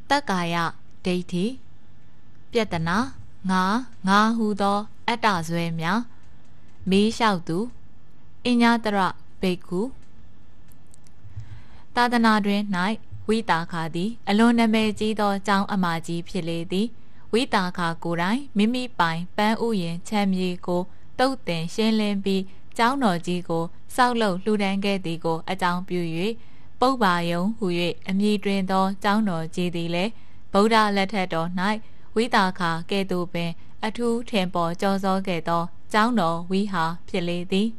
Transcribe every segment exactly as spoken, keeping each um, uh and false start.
tất cả ya đế thị biết tận na ngã ngã hú đó ắt đã rồi mía mỹ sao tu in nhà tara bê khu ta đàn na đuôi này quý ta khá đi alone nè chỉ đó trong âm mà chỉ phía lề đi quý ta khá cố lại mì mì bài ban u yên chém gì cô tàu tiền xuyên lên bi cháu nọ gì cô sau lâu lưu đan cái gì cô ở trong biểu diễn bố bà giống hù yết em gì truyền đó cháu nọ gì đi lẽ bố đã lệ thế đó này quý ta khá cái tụ bên ở thu thêm bỏ cho do cái đó cháu nọ quý hạ phía lề đi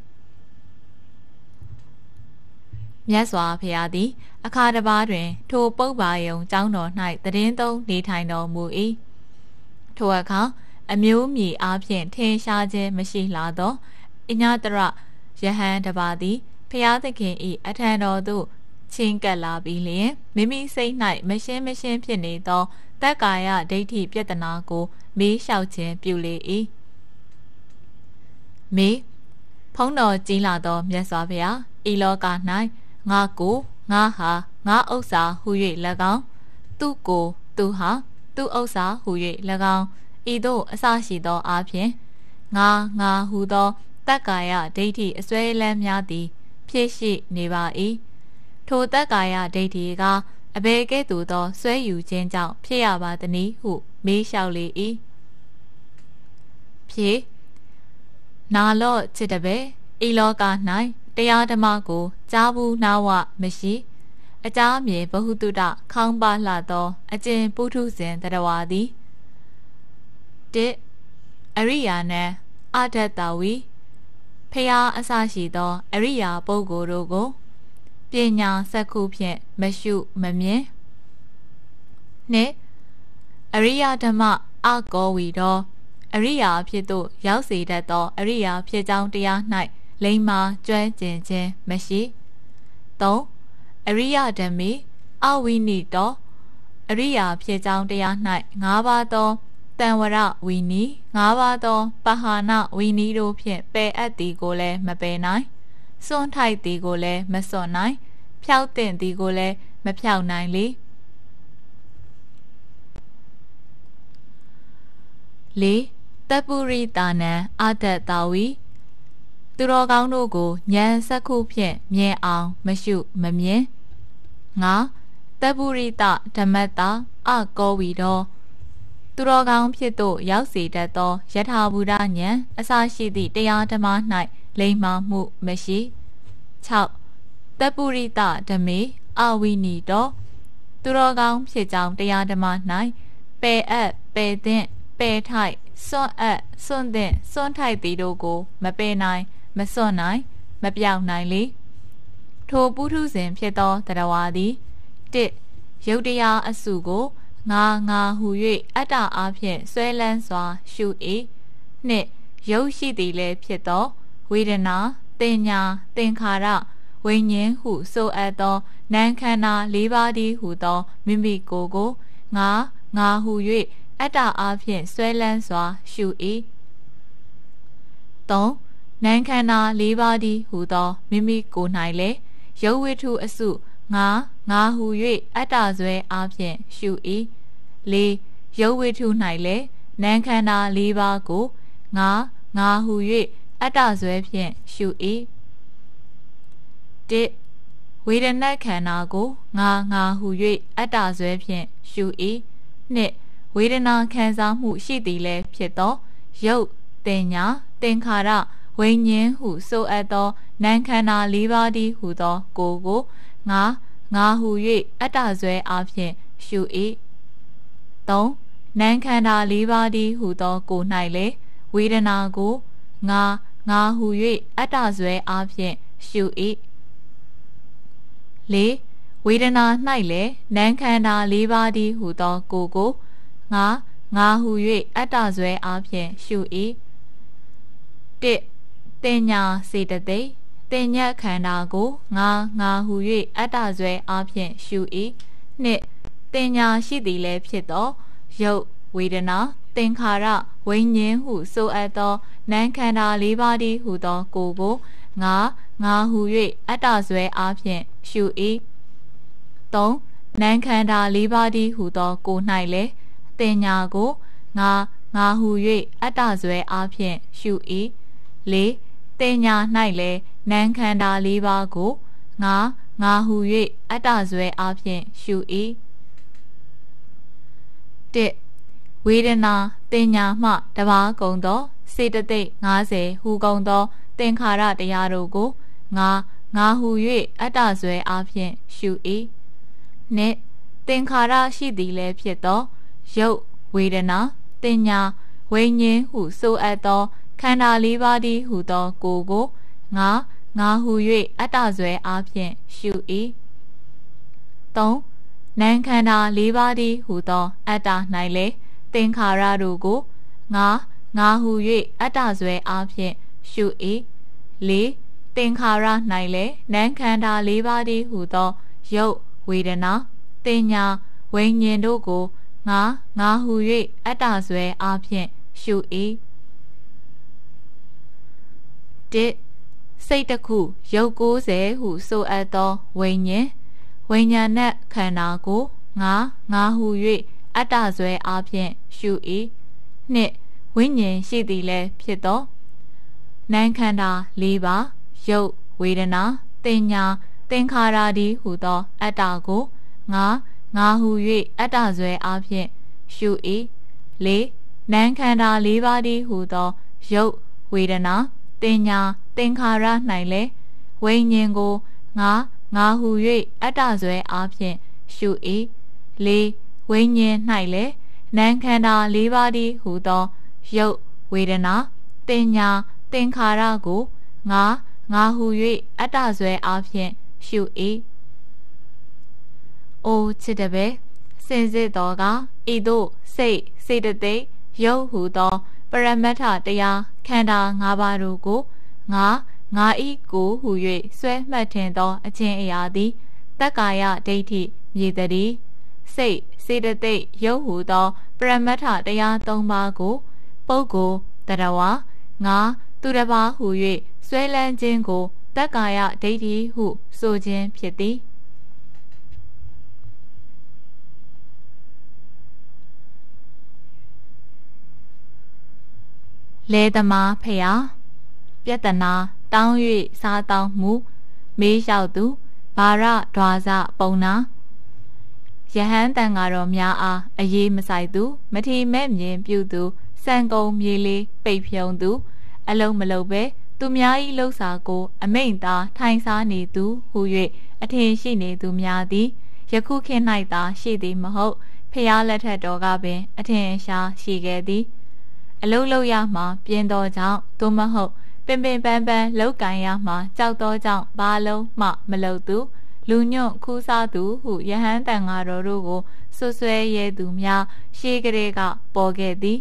nhớ xóa phía đi ở khá đa ba truyền thu bố bà giống cháu nọ này từ đến đâu đi thay nọ mùi ý thu ở khá em yếu mì áp hiện thiên xa chế mà xí lá đó in nhà tara giờ hàng đa ba đi phía thì kiện ý ở thay nọ tu chính cái là bị liền mì mì xây này mà xem mà xem phía này đó tất cả ya đế thị biết tận nào cô mỹ sao chế biểu lệ ý mỹ phong nọ chỉ là đó nhớ xóa phía ý lo cả này ngã cô ngã hà ngã âu sa hù yết là gạo tu cô tu hà tu âu sa hù yết là gạo ý đồ sa xí đó áp hiện ngã ngã hù đó tất cả ya đế thị xoay làm nhà đi phía sĩ này bà ý thu tất cả ya đế thị ga ở bên cái tủ đó xoayอยู่เจน ကြောင့် ဖြစ်ရပါတနည်းဟုမေးလျှောက်လေ၏ဖြေနာလော့ချစ်တပဲဤလောက၌တရားဓမ္မကိုကြားဘူးနာဝမရှိအကြမြေဘဟုတုတခေါင်းပါလှသောအကျင့်ပုထုဇဉ်တရဝါသည်တစ်အရိယာနံအထတဝီဖျားအစရှိသောအရိယာပုဂ္ဂိုလ်တို့ကိုပညာစက္ခုဖြင့်မရှုမမြင်နှင့်အရိယဓမ္မအကောဝီသောအရိယာဖြစ်သို့ရောက်စေတတ်သောအရိယာဖြစ်ကြောင်းတရား၌လိမ္မာကျွမ်းကျင်ခြင်းမရှိသုံးအရိယဓမ္မိအဝိနိတောအရိယာဖြစ်ကြောင်းတရား၌ငါးပါးသောတံဝရဝီနီငါးပါးသောပဟာနဝီနီတို့ဖြင့်ပယ်အပ်သည်ကိုလည်းမပယ်နိုင်စွန့်ထိုက်သည်ကိုလည်းမစွန့်နိုင်ဖြောက်တင်သည်ကိုလည်းမဖြောက်နိုင်လေလေးတပုရိတာနံအတ္တတာဝီသူတော်ကောင်းတို့ကိုဉာဏ်စက္ခုဖြင့်မြင်အောင်မရှုမမြင်ငါတပုရိတဓမ္မတာအကောဝီတော်သူတော်ကောင်းဖြစ်သို့ရောက်စေတတ်သောယထာဘူတဉာဏ်အစရှိသည့်တရားဓမ္မ၌လိမ္မာမှုမရှိ၆တပုရိတဓမေအဝိနီတောသူတော်ကောင်းဖြစ်ကြောင်းတရားဓမ္မ၌ပယ်အပ်ပယ်သင့်ပယ်ထိုက်စွန့်အပ်စွန့်သင့်စွန့်ထိုက်သည်တို့ကိုမပယ်နိုင်မစွန့်နိုင်မပြောင်းနိုင်လေထိုပုထုဇဉ်ဖြစ်သောတရားဝါသည်တစ်ယုတ်တရားအစုကိုငါငါဟု၍အတ္တအားဖြင့်ဆွဲလန်းစွာရှု၏နှစ်ယုတ်ရှိသည်လည်းဖြစ်သောဝေဒနာတင်ညာသင်္ခါရဝိညာဉ်ဟုဆိုအပ်သောနာမ်ခန္ဓာ၄ပါးတည်းဟုသောမိမိကိုယ်ကိုငါငါဟု၍အတ္တအားဖြင့်ဆွဲလန်းစွာရှု၏သုံးနာမ်ခန္ဓာ၄ပါးတည်းဟုသောမိမိကိုယ်၌လည်းယုတ်ဝိထုအစုငါငါဟု၍အတ္တဆွဲအားဖြင့်ရှု၏လေးယုတ်ဝိထု၌လည်းနာမ်ခန္ဓာ၄ပါးကိုငါငါဟု၍အတ္တဆွဲဖြင့်ရှု၏တစ်ဝေဒနာခန္ဓာကိုငါငါဟု၍အတ္တဆွဲဖြင့်ရှု၏နှစ်ဝေဒနာခံစားမှုရှိသည်လည်းဖြစ်သောယုတ်တင်ညာသင်္ခါရဝိညာဉ်ဟုဆိုအပ်သောနာမ်ခန္ဓာ၄ပါးတည်းဟုသောကိုယ်ကိုငါငါဟု၍အတ္တဆွဲအားဖြင့်ရှု၏သုံးနာမ်ခန္ဓာ၄ပါးတည်းဟုသောကိုယ်၌လည်းဝေဒနာကိုငါငါဟု၍အတ္တဆွဲအားဖြင့်ရှု၏လေးဝေဒနာ၌လည်းနာမ်ခန္ဓာ၄ပါးတည်းဟုသောကိုယ်ကိုငါငါဟု၍အတ္တဆွဲအားဖြင့်ရှု၏တစ်တင်ညာစေတသိက်တင်ညတ်ခန္ဓာကိုငါငါဟု၍အတ္တဆွဲအားဖြင့်ရှု၏နှစ်တင်ညာရှိသည်လည်းဖြစ်သောယုတ်ဝေဒနာသင်္ခါရဝိညာဉ်ဟုဆိုအပ်သောနာမ်ခန္ဓာ၄ပါးတည်းဟုသောကိုယ်ကိုငါငါဟု၍အတ္တဆွဲအားဖြင့်ရှု၏သုံးနံခန္ဓာလေးပါးတည်းဟူသောကို၌လည်းတင်ညာကိုငါငါဟု၍အတ္တဇွဲအားဖြင့်ရှု၏လေးတင်ညာ၌လည်းနံခန္ဓာလေးပါးကိုငါငါဟု၍အတ္တဇွဲအားဖြင့်ရှု၏တစ်ဝေဒနာတင်ညာမှတပါးကုန်သောစေတသိက်၅၀ဟူကုန်သောသင်္ခါရတရားတို့ကိုငါငါဟု၍အတ္တဇွဲအားဖြင့်ရှု၏နှစ်သင်္ခါရရှိသည်လည်းဖြစ်သောရုပ်ဝေဒနာတင်ညာဝိညာဉ်ဟုဆိုအပ်သောခန္ဓာလေးပါးတည်းဟူသောကိုယ်ကိုငါငါဟု၍အတ္တဇွဲအားဖြင့်ရှု၏သုံးနံခန္ဓာလေးပါးတည်းဟူသောအတ္တ၌လည်းသင်္ခါရတို့ကိုငါငါဟု၍အတ္တဇွဲအားဖြင့်ရှု၏လေးသင်္ခါရ၌လည်းနံခန္ဓာလေးပါးတည်းဟူသောရုပ်ဝေဒနာတင်ညာဝိညာဉ်တို့ကိုငါငါဟု၍အတ္တဇွဲအားဖြင့်ရှု၏တစ်စိတ်တစ်ခုရုပ်ကိုးဆယ်ဟုဆိုအပ်သောဝိညာဉ်ဝိညာဏ်နဲ့ခန္ဓာကိုငါငါဟု၍အတ္တဇွဲအားဖြင့်ရှု၏နှစ်ဝိညာဉ်ရှိသည်လည်းဖြစ်သောနံခန္ဓာလေးပါးရုပ်ဝေဒနာတင်ညာသင်္ခါရတည်းဟူသောအတ္တကိုငါငါဟု၍အတ္တဇွဲအားဖြင့်ရှု၏လေးနံခန္ဓာလေးပါးတည်းဟူသောရုပ်ဝေဒနာတင်ညာသင်္ခါရ၌လည်းဝိညာဉ်ကိုငါငါဟု၍အတ္တဇွဲအားဖြင့်ရှု၏လေးဝိညာဉ်၌လည်းနံခန္ဓာလေးပါးတည်းဟူသောရုပ်ဝေဒနာတင်ညာသင်္ခါရကိုငါငါဟု၍အတ္တဇွဲအားဖြင့်ရှု၏အိုချစ်တပည့်စင်စစ်တော်ကဤသို့စိတ်စေတသိက်ရုပ်ဟူသောပရမတ္ထတရားခန္ဓာ၅ပါးတို့ကိုငါငါဤကိုဟု၍ဆွဲမှတ်ထင်သောအခြင်းအရာသည်တက္ကာယဒိဋ္ဌိမြည်တည်းစိတ်စေတသိက်ရုပ်ဟူသောပရမတ္ထတရား၃ပါးကိုပုဂ္ဂိုလ်တရဝငါသူတစ်ပါးဟု၍ဆွဲလန်းခြင်းကိုတက္ကာယဒိဋ္ဌိဟုဆိုခြင်းဖြစ်သည်လေသမားဖျားပြတနာတောင်း၍စားတောင်းမှုမေးလျှောက်သူဘာရဒွါစပုံနာယဟန်တန်ဃာတော်များအားအရေးမဆိုင်သူမထီမဲ့မြင်ပြုသူစံကုံမြေလေးပိတ်ဖြုံသူအလုံးမလုံးပဲသူများ၏လှုပ်စာကိုအမိန့်သာထိုင်စားနေသူဟု၍အထင်ရှိနေသူများသည်ယခုခေတ်၌သာရှိသည်မဟုတ်ဖျားလက်ထက်တော်ကပင်အထင်ရှားရှိခဲ့သည်အလုံးလုံးရမှပြင်းသောကြောင့်သို့မဟုတ်ပင်ပင်ပန်းပန်းလောက်ကန်ရမှကြောက်သောကြောင့်ဘာလုံးမှမလုပ်သူလူညွန့်ခူးစားသူဟုယဟန်တန်ဃာတော်တို့ကိုဆွဆွဲရဲသူများရှေးကလေးကပေါ်ခဲ့သည်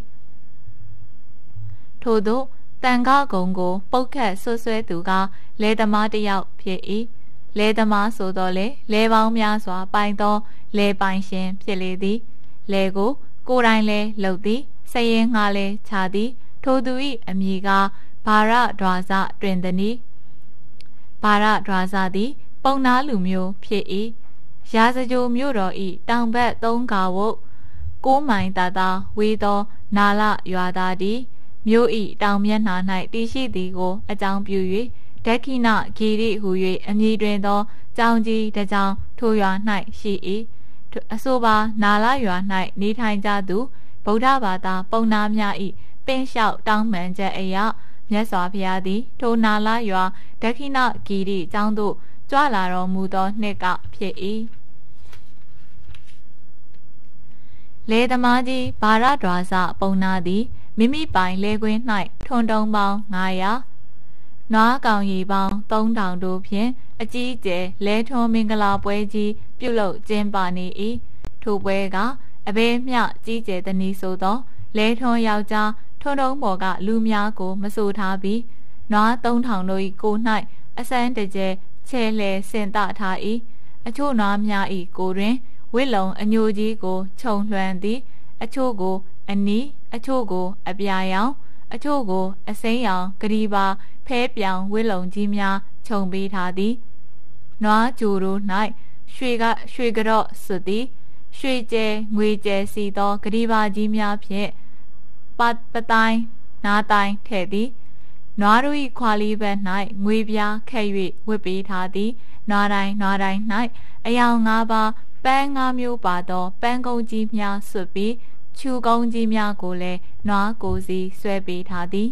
ထို့သောတန်ခါကုံကိုပုတ်ခတ်ဆွဆွဲသူကလေသမားတစ်ယောက်ဖြစ်၏လေသမားဆိုတော့လေလေပေါင်းများစွာပိုင်သောလေပိုင်ရှင်ဖြစ်လေသည်လေကိုကိုယ်တိုင်လဲလှုပ်သည်စရင်ငှားလဲခြာသည်ထိုသူ၏အမည်ကဘာရဒွါစတွင်သည်ဘာရဒွါစသည်ပုံနာလူမျိုးဖြစ်၏ရာဇဂိုမြို့တော်၏တောင်ဘက်သုံးကာဝုတ်ကိုးမိုင်တာတာဝေသောနာလရွာသားသည်မြို့၏တောင်မျက်နှာ၌တည်ရှိသည်ကိုအကြောင်းပြု၍ဒက္ခိဏဂီရိဟူ၍အမည်တွင်သောကြောင်ကြီးတစ်ကြောင်ထိုရွာ၌ရှိ၏အဆိုပါနာလရွာ၌နေထိုင်ကြသူဗုဒ္ဓဘာသာပုံနာများ၏ပင်လျှောက်တောင်းပန်ချက်အရာမြတ်စွာဘုရားသည်ထိုနာလရွာဒက္ခိဏဂီရိကျောင်းသို့ကြွလာတော်မူသောနှစ်ကဖြစ်၏လေသမားကြီးဘာရဒွါစပုံနာသည်မိမိပိုင်လေကွင်း၌ထွန်တုံးပေါင်း၅ရာနွားကောင်ရီပေါင်း၃ထောင်တို့ဖြင့်အကြီးအကျယ်လဲထွန်မင်္ဂလာပွဲကြီးပြုလုပ်ကျင်းပနေ၏ထိုပွဲကအဘဲမျှကြီးကျယ်သည်နည်းဆိုသောလဲထွန်ယောက်ျားထွန်တုံးပေါ်ကလူများကိုမဆိုထားပြီးနွား၃ထောင်တို့၏ကို၌အစမ်းတကျဲချဲလဲစင်တထား၏အချို့နွားများ၏ကိုတွင်ဝစ်လုံအညိုကြီးကိုခြုံလွှမ်းသည်အချို့ကိုအနီးအချို့ကိုအပြာရောင်အချို့ကိုအစိမ်းရောင်ဂရီပါဖဲပြောင်ဝစ်လုံကြီးများခြုံပေးထားသည်နွားကြိုတို့၌ရွှေကရွှေကြော့စွသည်ရွှေကျဲငွေကျဲစီသောဂရီဘာကြီးများဖြင့်ပတ်ပတိုင်းနားတိုင်းထဲ့သည်နွားတို့၏ခွာလီဘက်၌ငွေပြားခဲ့၍ဝတ်ပေးထားသည်နွားတိုင်းနွားတိုင်း၌အယောင်၅ပါးပန်း၅မျိုးပါသောပန်းကုန်းကြီးများဆွတ်ပြီးချူကုန်းကြီးများကိုလည်းနွားကိုစီဆွဲပေးထားသည်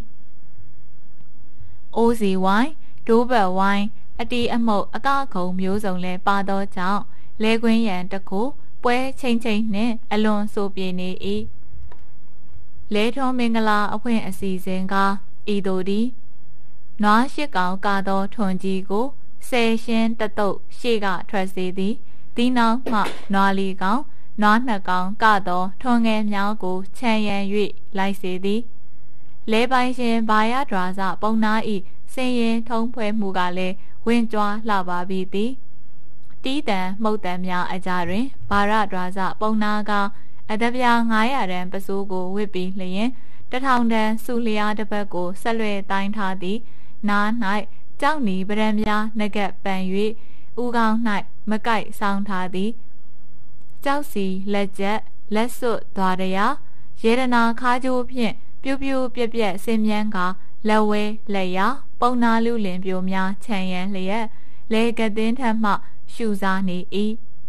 အိုးစီဝိုင်းဒိုးဘက်ဝိုင်းအတီအမှုတ်အကခုံမျိုးစုံလည်းပါသောကြောင့်လဲကွင်းရန်တခုပွဲချင်းချင်းနှင့်အလွန်ဆိုပြေနေ၏လဲထုံးမင်္ဂလာအဖွင့်အစီစဉ်ကဤသို့သည်နွားရှိကောင်ကသောထွန်ကြီးကိုဆယ်ရှင်းတတုတ်ရှေ့ကထွက်စေသည်ဒီနောက်မှနွားလီကောင်နွားနှစ်ကောင်ကသောထွန်ငယ်များကိုခြံရံ၍လိုက်စေသည်လဲပိုင်ရှင်ဘာရဒွာစပုံနာဤစင်ရင်ထုံးဖွဲမှုကလည်းဝင်းကြွားလှပါပြီသည်တီးတန်မှုတ်တန်များအကြတွင်ဘာရဒွာစပုံနာကအတပြားငါးရာတန်ပစိုးကိုဝစ်ပြီးလျင်တထောင်တန်စုလျားတစ်ပတ်ကိုဆက်လွယ်တိုင်းထားသည်နား၌ကြောက်နီပရံများနှကပ်ပန်၍ဥကောင်း၌မကိုက်ဆောင်ထားသည်ကြောက်စီလက်ကျက်လက်စွပ်သွားရရာရေဒနာခါကြိုးဖြင့်ပြူးပြူးပြက်ပြက်ဆင်းမြန်းကလက်ဝဲလက်ရပုံနာလူလင်ပြိုများခြံရန်လျက်လေကသင်းထက်မှရှူစားနေ၏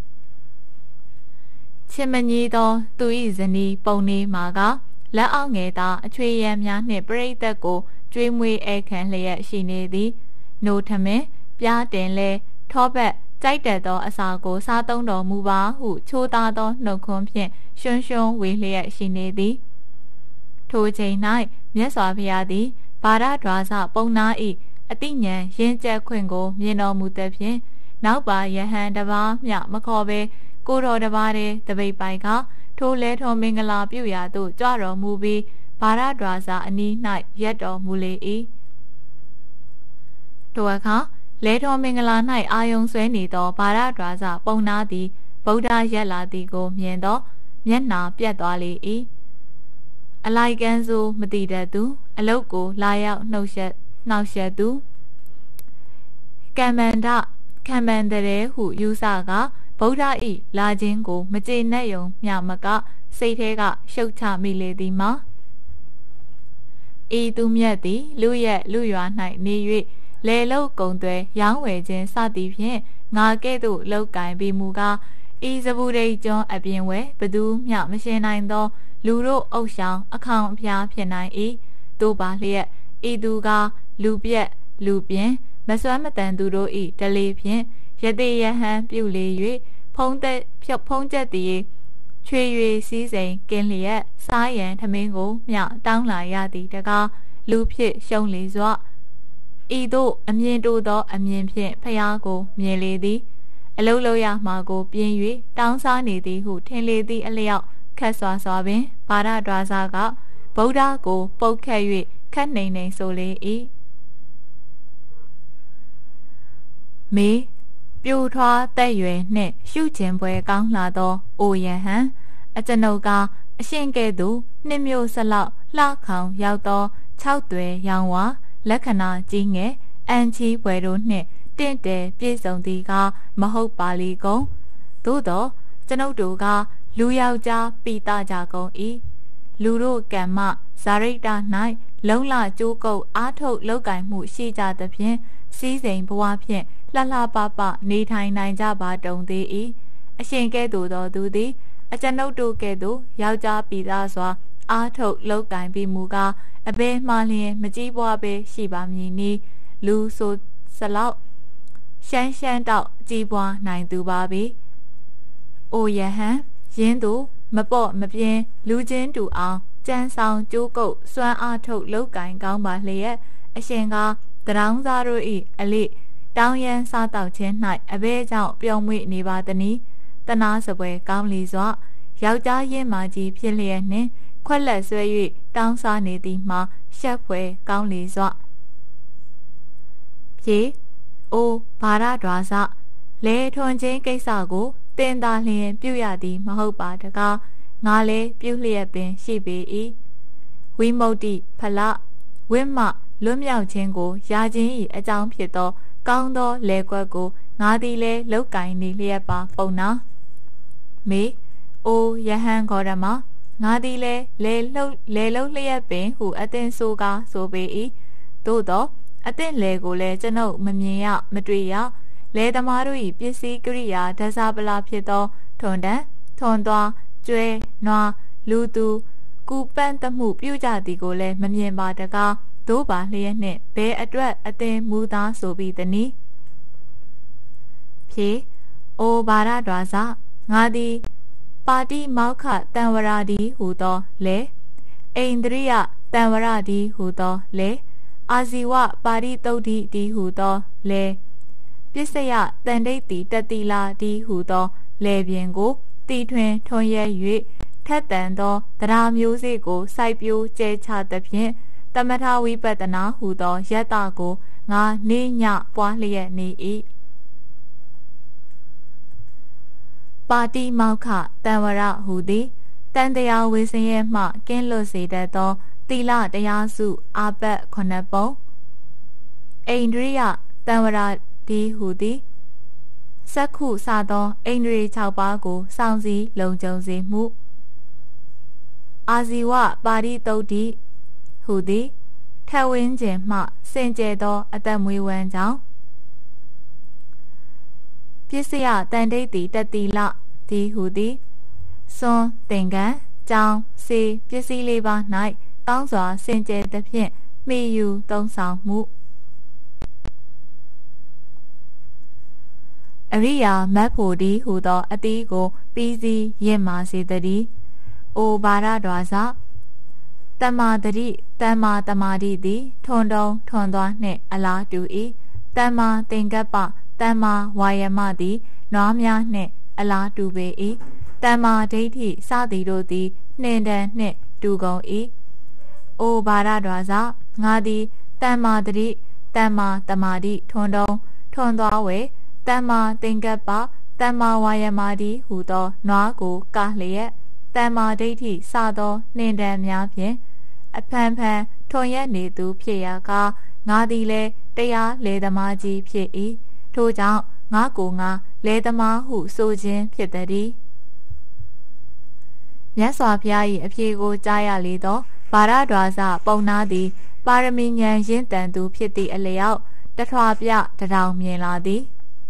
ချစ်မကြီးသောသူ၏ဇနီးပုံနေမှာကလက်အောက်ငယ်သာအချွေရန်များနှင့်ပြိတ္တကိုကျွေးမွေးဧခံလျက်ရှိနေသည်နိုထမင်းပြားတင်လဲထောပတ်ကြိုက်တက်သောအစာကိုစားသုံးတော်မူပါဟုချိုးသားသောနှုတ်ခွန်းဖြင့်ရွှွန်းရွှွန်းဝေလျက်ရှိနေသည်ထိုချိန်၌မြတ်စွာဘုရားသည်ဘာရဒွါစပုံနာ၏အတိညာဉ်ရင်းကျက်ခွင့်ကိုမြင်တော်မူသဖြင့်နောက်ပါယဟန်တပါးမျှမခေါ်ဘဲကိုတော်တပါးတည်းတပိတ်ပိုက်ကထိုလဲထုံမင်္ဂလာပြုရာသို့ကြွတော်မူပြီးဘာရဒွါစအနီး၌ရက်တော်မူလေ၏ထိုအခါလဲထုံမင်္ဂလာ၌အာယုံဆွဲနေသောဘာရဒွါစပုံနာသည်ဗုဒ္ဓရက်လာသည်ကိုမြင်သောမျက်နှာပြတ်သွားလေ၏အလိုက်ကန်းဆိုမတည်တတ်သူအလုတ်ကိုလာရောက်နှုတ်ဆက်နှောက်ယှက်သူကမ္မန္တခံမန္တရေဟုယူဆကဗုဒ္ဓ၏လာခြင်းကိုမကျေနပ်ယုံမျှမကစိတ်ထဲကရှုတ်ချမိလေသည်မှာဤသူမြတ်သည်လူရဲ့လူရွာ၌နေ၍လေလုတ်ကုံသွဲရောင်းဝယ်ခြင်းစသည်ဖြင့်ငါကဲ့သို့လောက်ကင်ပြီးမူကားဤစပူရိတ်ကျွန်းအပြင်ဝဲဘသူမျှမရှင်းနိုင်သောလူတို့အုပ်ဆောင်အခေါင်အဖျားဖြစ်နိုင်၏တို့ပါလျက်ဤသူကလူပြက်လူပြင်းမစွမ်းမတန်သူတို့၏တလေဖြင့်ယတိယဟန်ပြုလေ၍ဖုံးသက်ဖြုတ်ဖုံးချက်တည်းချွေ၍စည်းစိမ်ကင်းလျက်စားရန်ထမင်းကိုမျှတောင်းလာရသည်တကားလူဖြစ်ရှုံးလေစွာဤသို့အမြင်တိုးသောအမြင်ဖြင့်ဖျားကိုမြင်လေသည်အလုံးလုံးရမှာကိုပြင်း၍တောင်းစားနေသည်ဟုထင်လေသည်အလျောက်ခက်စွာစွာပင်ဘာရဒွါစကဗုဒ္ဓကိုပုတ်ခတ်၍ခတ်နေနေဆိုလေ၏မေပြိုထွားတက်ရွယ်နှင့်ရှုကျင်ပွဲကောင်းလာသောအိုယဟန်အကျွန်ုပ်ကအရှင်ကဲ့သို့နှစ်မျိုးစလောက်လှခေါင်ရောက်သော၆သွဲရောင်ဝါလက္ခဏာကြီးငယ်အန်ချီပွဲတို့နှင့်တင့်တယ်ပြည့်စုံသည်ကမဟုတ်ပါလီကုန်သို့သောကျွန်ုပ်တို့ကလူယောက်ျားပိတကြကုန်၏လူတို့ကံမဇာရိတ၌လုံလကျိုးကုပ်အားထုတ်လောက်ကင်မှုရှိကြသဖြင့်စီးစိမ်ဘဝဖြင့်လှလှပပနေထိုင်နိုင်ကြပါတုံသေး၏အရှင်ကဲ့သို့သောသူသည်အကျွန်ုပ်တို့ကဲ့သို့ယောက်ျားပိသားစွာအားထုတ်လောက်ကင်ပြီးမူကားအဘယ်မှလျင်မကြီးပွားပဲရှိပါမည်နီလူဆိုစလောက်ရှမ်းရှမ်းတောက်ကြီးပွားနိုင်သူပါပြီအိုယဟန်ရင်းသူမပေါ့မပြင်းလူချင်းတူအောင်ကြမ်းဆောင်ကြိုးကုပ်စွမ်းအားထုတ်လောက်ကင်ကောင်းပါလျက်အရှင်ကတရောင်းစားတို့၏အလိတောင်းရန်စားတောက်ခြင်း၌အဘဲကြောင့်ပြုံးမွေ့နေပါသည်နီတနာစပွဲကောင်းလီစွာယောက်ျားရင်းမာကြီးဖြစ်လျက်နှင့်ခွက်လက်ဆွဲ၍တောင်းစားနေသည်မှာရှက်ဖွယ်ကောင်းလီစွာပြေအိုဘာရဒွါစလဲထွန်ချင်းကိစ္စကိုတင်သာလျင်ပြုရသည်မဟုတ်ပါတကားငါလည်းပြုလျက်ပင်ရှိပေ၏ဝိမု ക്തി ဖလဝိမလွတ်မြောက်ခြင်းကိုယာခြင်း၏အကြောင်းဖြစ်သောကောင်းသောလေကွက်ကိုငါသည်လည်းလောက်ကင်နေလျက်ပါပုံနာမေအိုယဟန်ခေါ်ရမငါသည်လည်းလေလှုပ်လေလှုပ်လျက်ပင်ဟုအသင်ဆိုကားဆိုပေ၏သို့သောအသင်လေကိုလည်းကျွန်ုပ်မမြင်ရမတွေ့ရလေသမားတို့၏ပစ္စည်းကိရိယာဒဇပလာဖြစ်သောထွန်တန်ထွန်သွားကျွဲနွားလူသူကူပန့်တမှုပြုကြသည်ကိုလည်းမမြင်ပါတကားသို့ပါလျက်နှင့်ဘဲအတွက်အသင်မူသားဆိုပြီးသည်နီဖြေအိုဘာရဒွါစငါသည်ပါတိမောက္ခတံဝရဒီဟူသောလေအိန္ဒြိယတံဝရဒီဟူသောလေအာဇီဝပါရိတုဒ္ဓိဒီဟူသောလေပစ္စယတန်ဒိဋ္ဌိတတိလာဒီဟူသောလေပြင်ကိုတီထွင်ထွန်ရဲ၍ထက်တန်သောတရားမျိုးစေ့ကိုစိုက်ပျိုးကျဲချသဖြင့်တမထဝိပဿနာဟူသောယတ္တကိုငါနေညပွားလျက်နေ၏ပါတိမောက္ခတံဝရဟူသည်တန်တရားဝေစရဲမှကင်းလွတ်စေတတ်သောသီလတရားစုအာပတ်ခုနှစ်ပုံအိန္ဒြိယတံဝရဒီဟူသည်စက္ခုစသောအိန္ဒြေ၆ပါးကိုစောင့်စည်းလုံခြုံစေမှုအာဇီဝပါရိတုဒ္ဓိဟူသည်ထက်ဝင်းခြင်းမှစင်ကြယ်သောအသက်မွေးဝမ်းကြောင့်ပစ္စယတန်ဒိဋ္ဌိတတိလဒီဟူသည်စွန်သင်္ကန်းကြောင်းစေပစ္စည်းလေးပါး၌ကောင်းစွာစင်ကြယ်သဖြင့်မိယူသုံးဆောင်မှုအရိယာမတ်ဖို့ဒီဟူသောအသီးကိုပြီးစီးရင့်မာစေတည်းအိုဘာရဒွါစတမ္မာတတိတမ္မာတမာတိသည်ထွန်တုံထွန်သွားနှင့်အလားတူ၏တမ္မာသင်္ကပ္ပတမ္မာဝါယမသည်နွားများနှင့်အလားတူပေ၏တမ္မာဒိဋ္ဌိစသည်တို့သည်နှင်တန်နှင့်တူကုန်၏အိုဘာရဒွါစငါသည်တမ္မာတတိတမ္မာတမာတိထွန်တုံထွန်သွားဝေတမ္မာသင်္ကပ္ပတမ္မာဝါယမတိဟူသောနွားကိုကားလျက်တမ္မာဒိဋ္ဌိစသောနှင်တန်များဖြင့်အဖန်ဖန်ထွန်ရက်နေသူဖြစ်ရာကငါသည်လည်းတရားလေသမားကြီးဖြစ်၏ထို့ကြောင့်ငါကိုငါလေသမားဟုဆိုခြင်းဖြစ်သည်မြတ်စွာဘုရား၏အဖြေကိုကြားရလေသောဘာရဒွါစပုံနာသည်ပါရမီဉာဏ်ရင့်တန်သူဖြစ်သည့်အလျောက်တထွာပြတထောင်မြင်လာသည်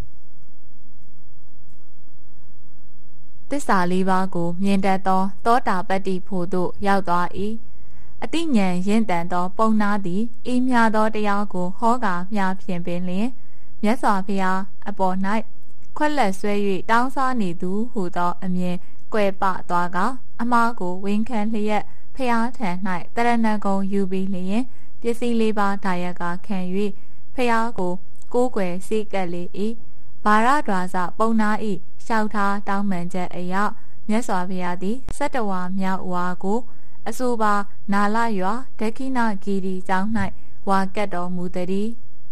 သစ္စာလေးပါးကိုမြင်တတ်သောသောတာပတ္တိဖို့သို့ရောက်သွား၏အတိဉာဏ်ရင့်တန်သောပုံနာသည်ဤမြသောတရားကိုဟောကာမျှဖြင့်ပင်လျင်မြတ်စွာဘုရားအပေါ်၌ခွက်လက်ဆွဲ၍တောင်းစားနေသူဟုသောအမြင်ကွယ်ပသွားကအမှားကိုဝန်ခံလျက်ဖျားထံ၌တရဏဂုံယူပြီးလျင်ပစ္စည်းလေးပါးဒါယကခံ၍ဖျားကိုကိုးကွယ်စိတ်ကပ်လေ၏ဘာရဒွါစပုံနာ၏လျှောက်ထားတောင်းပန်ချက်အရမြတ်စွာဘုရားသည်စတ္တဝါမြောက်ဝါကိုအဆိုပါနာလရွာဒက္ခိဏဂီရီကျောင်း၌ဝါကတ်တော်မူသည်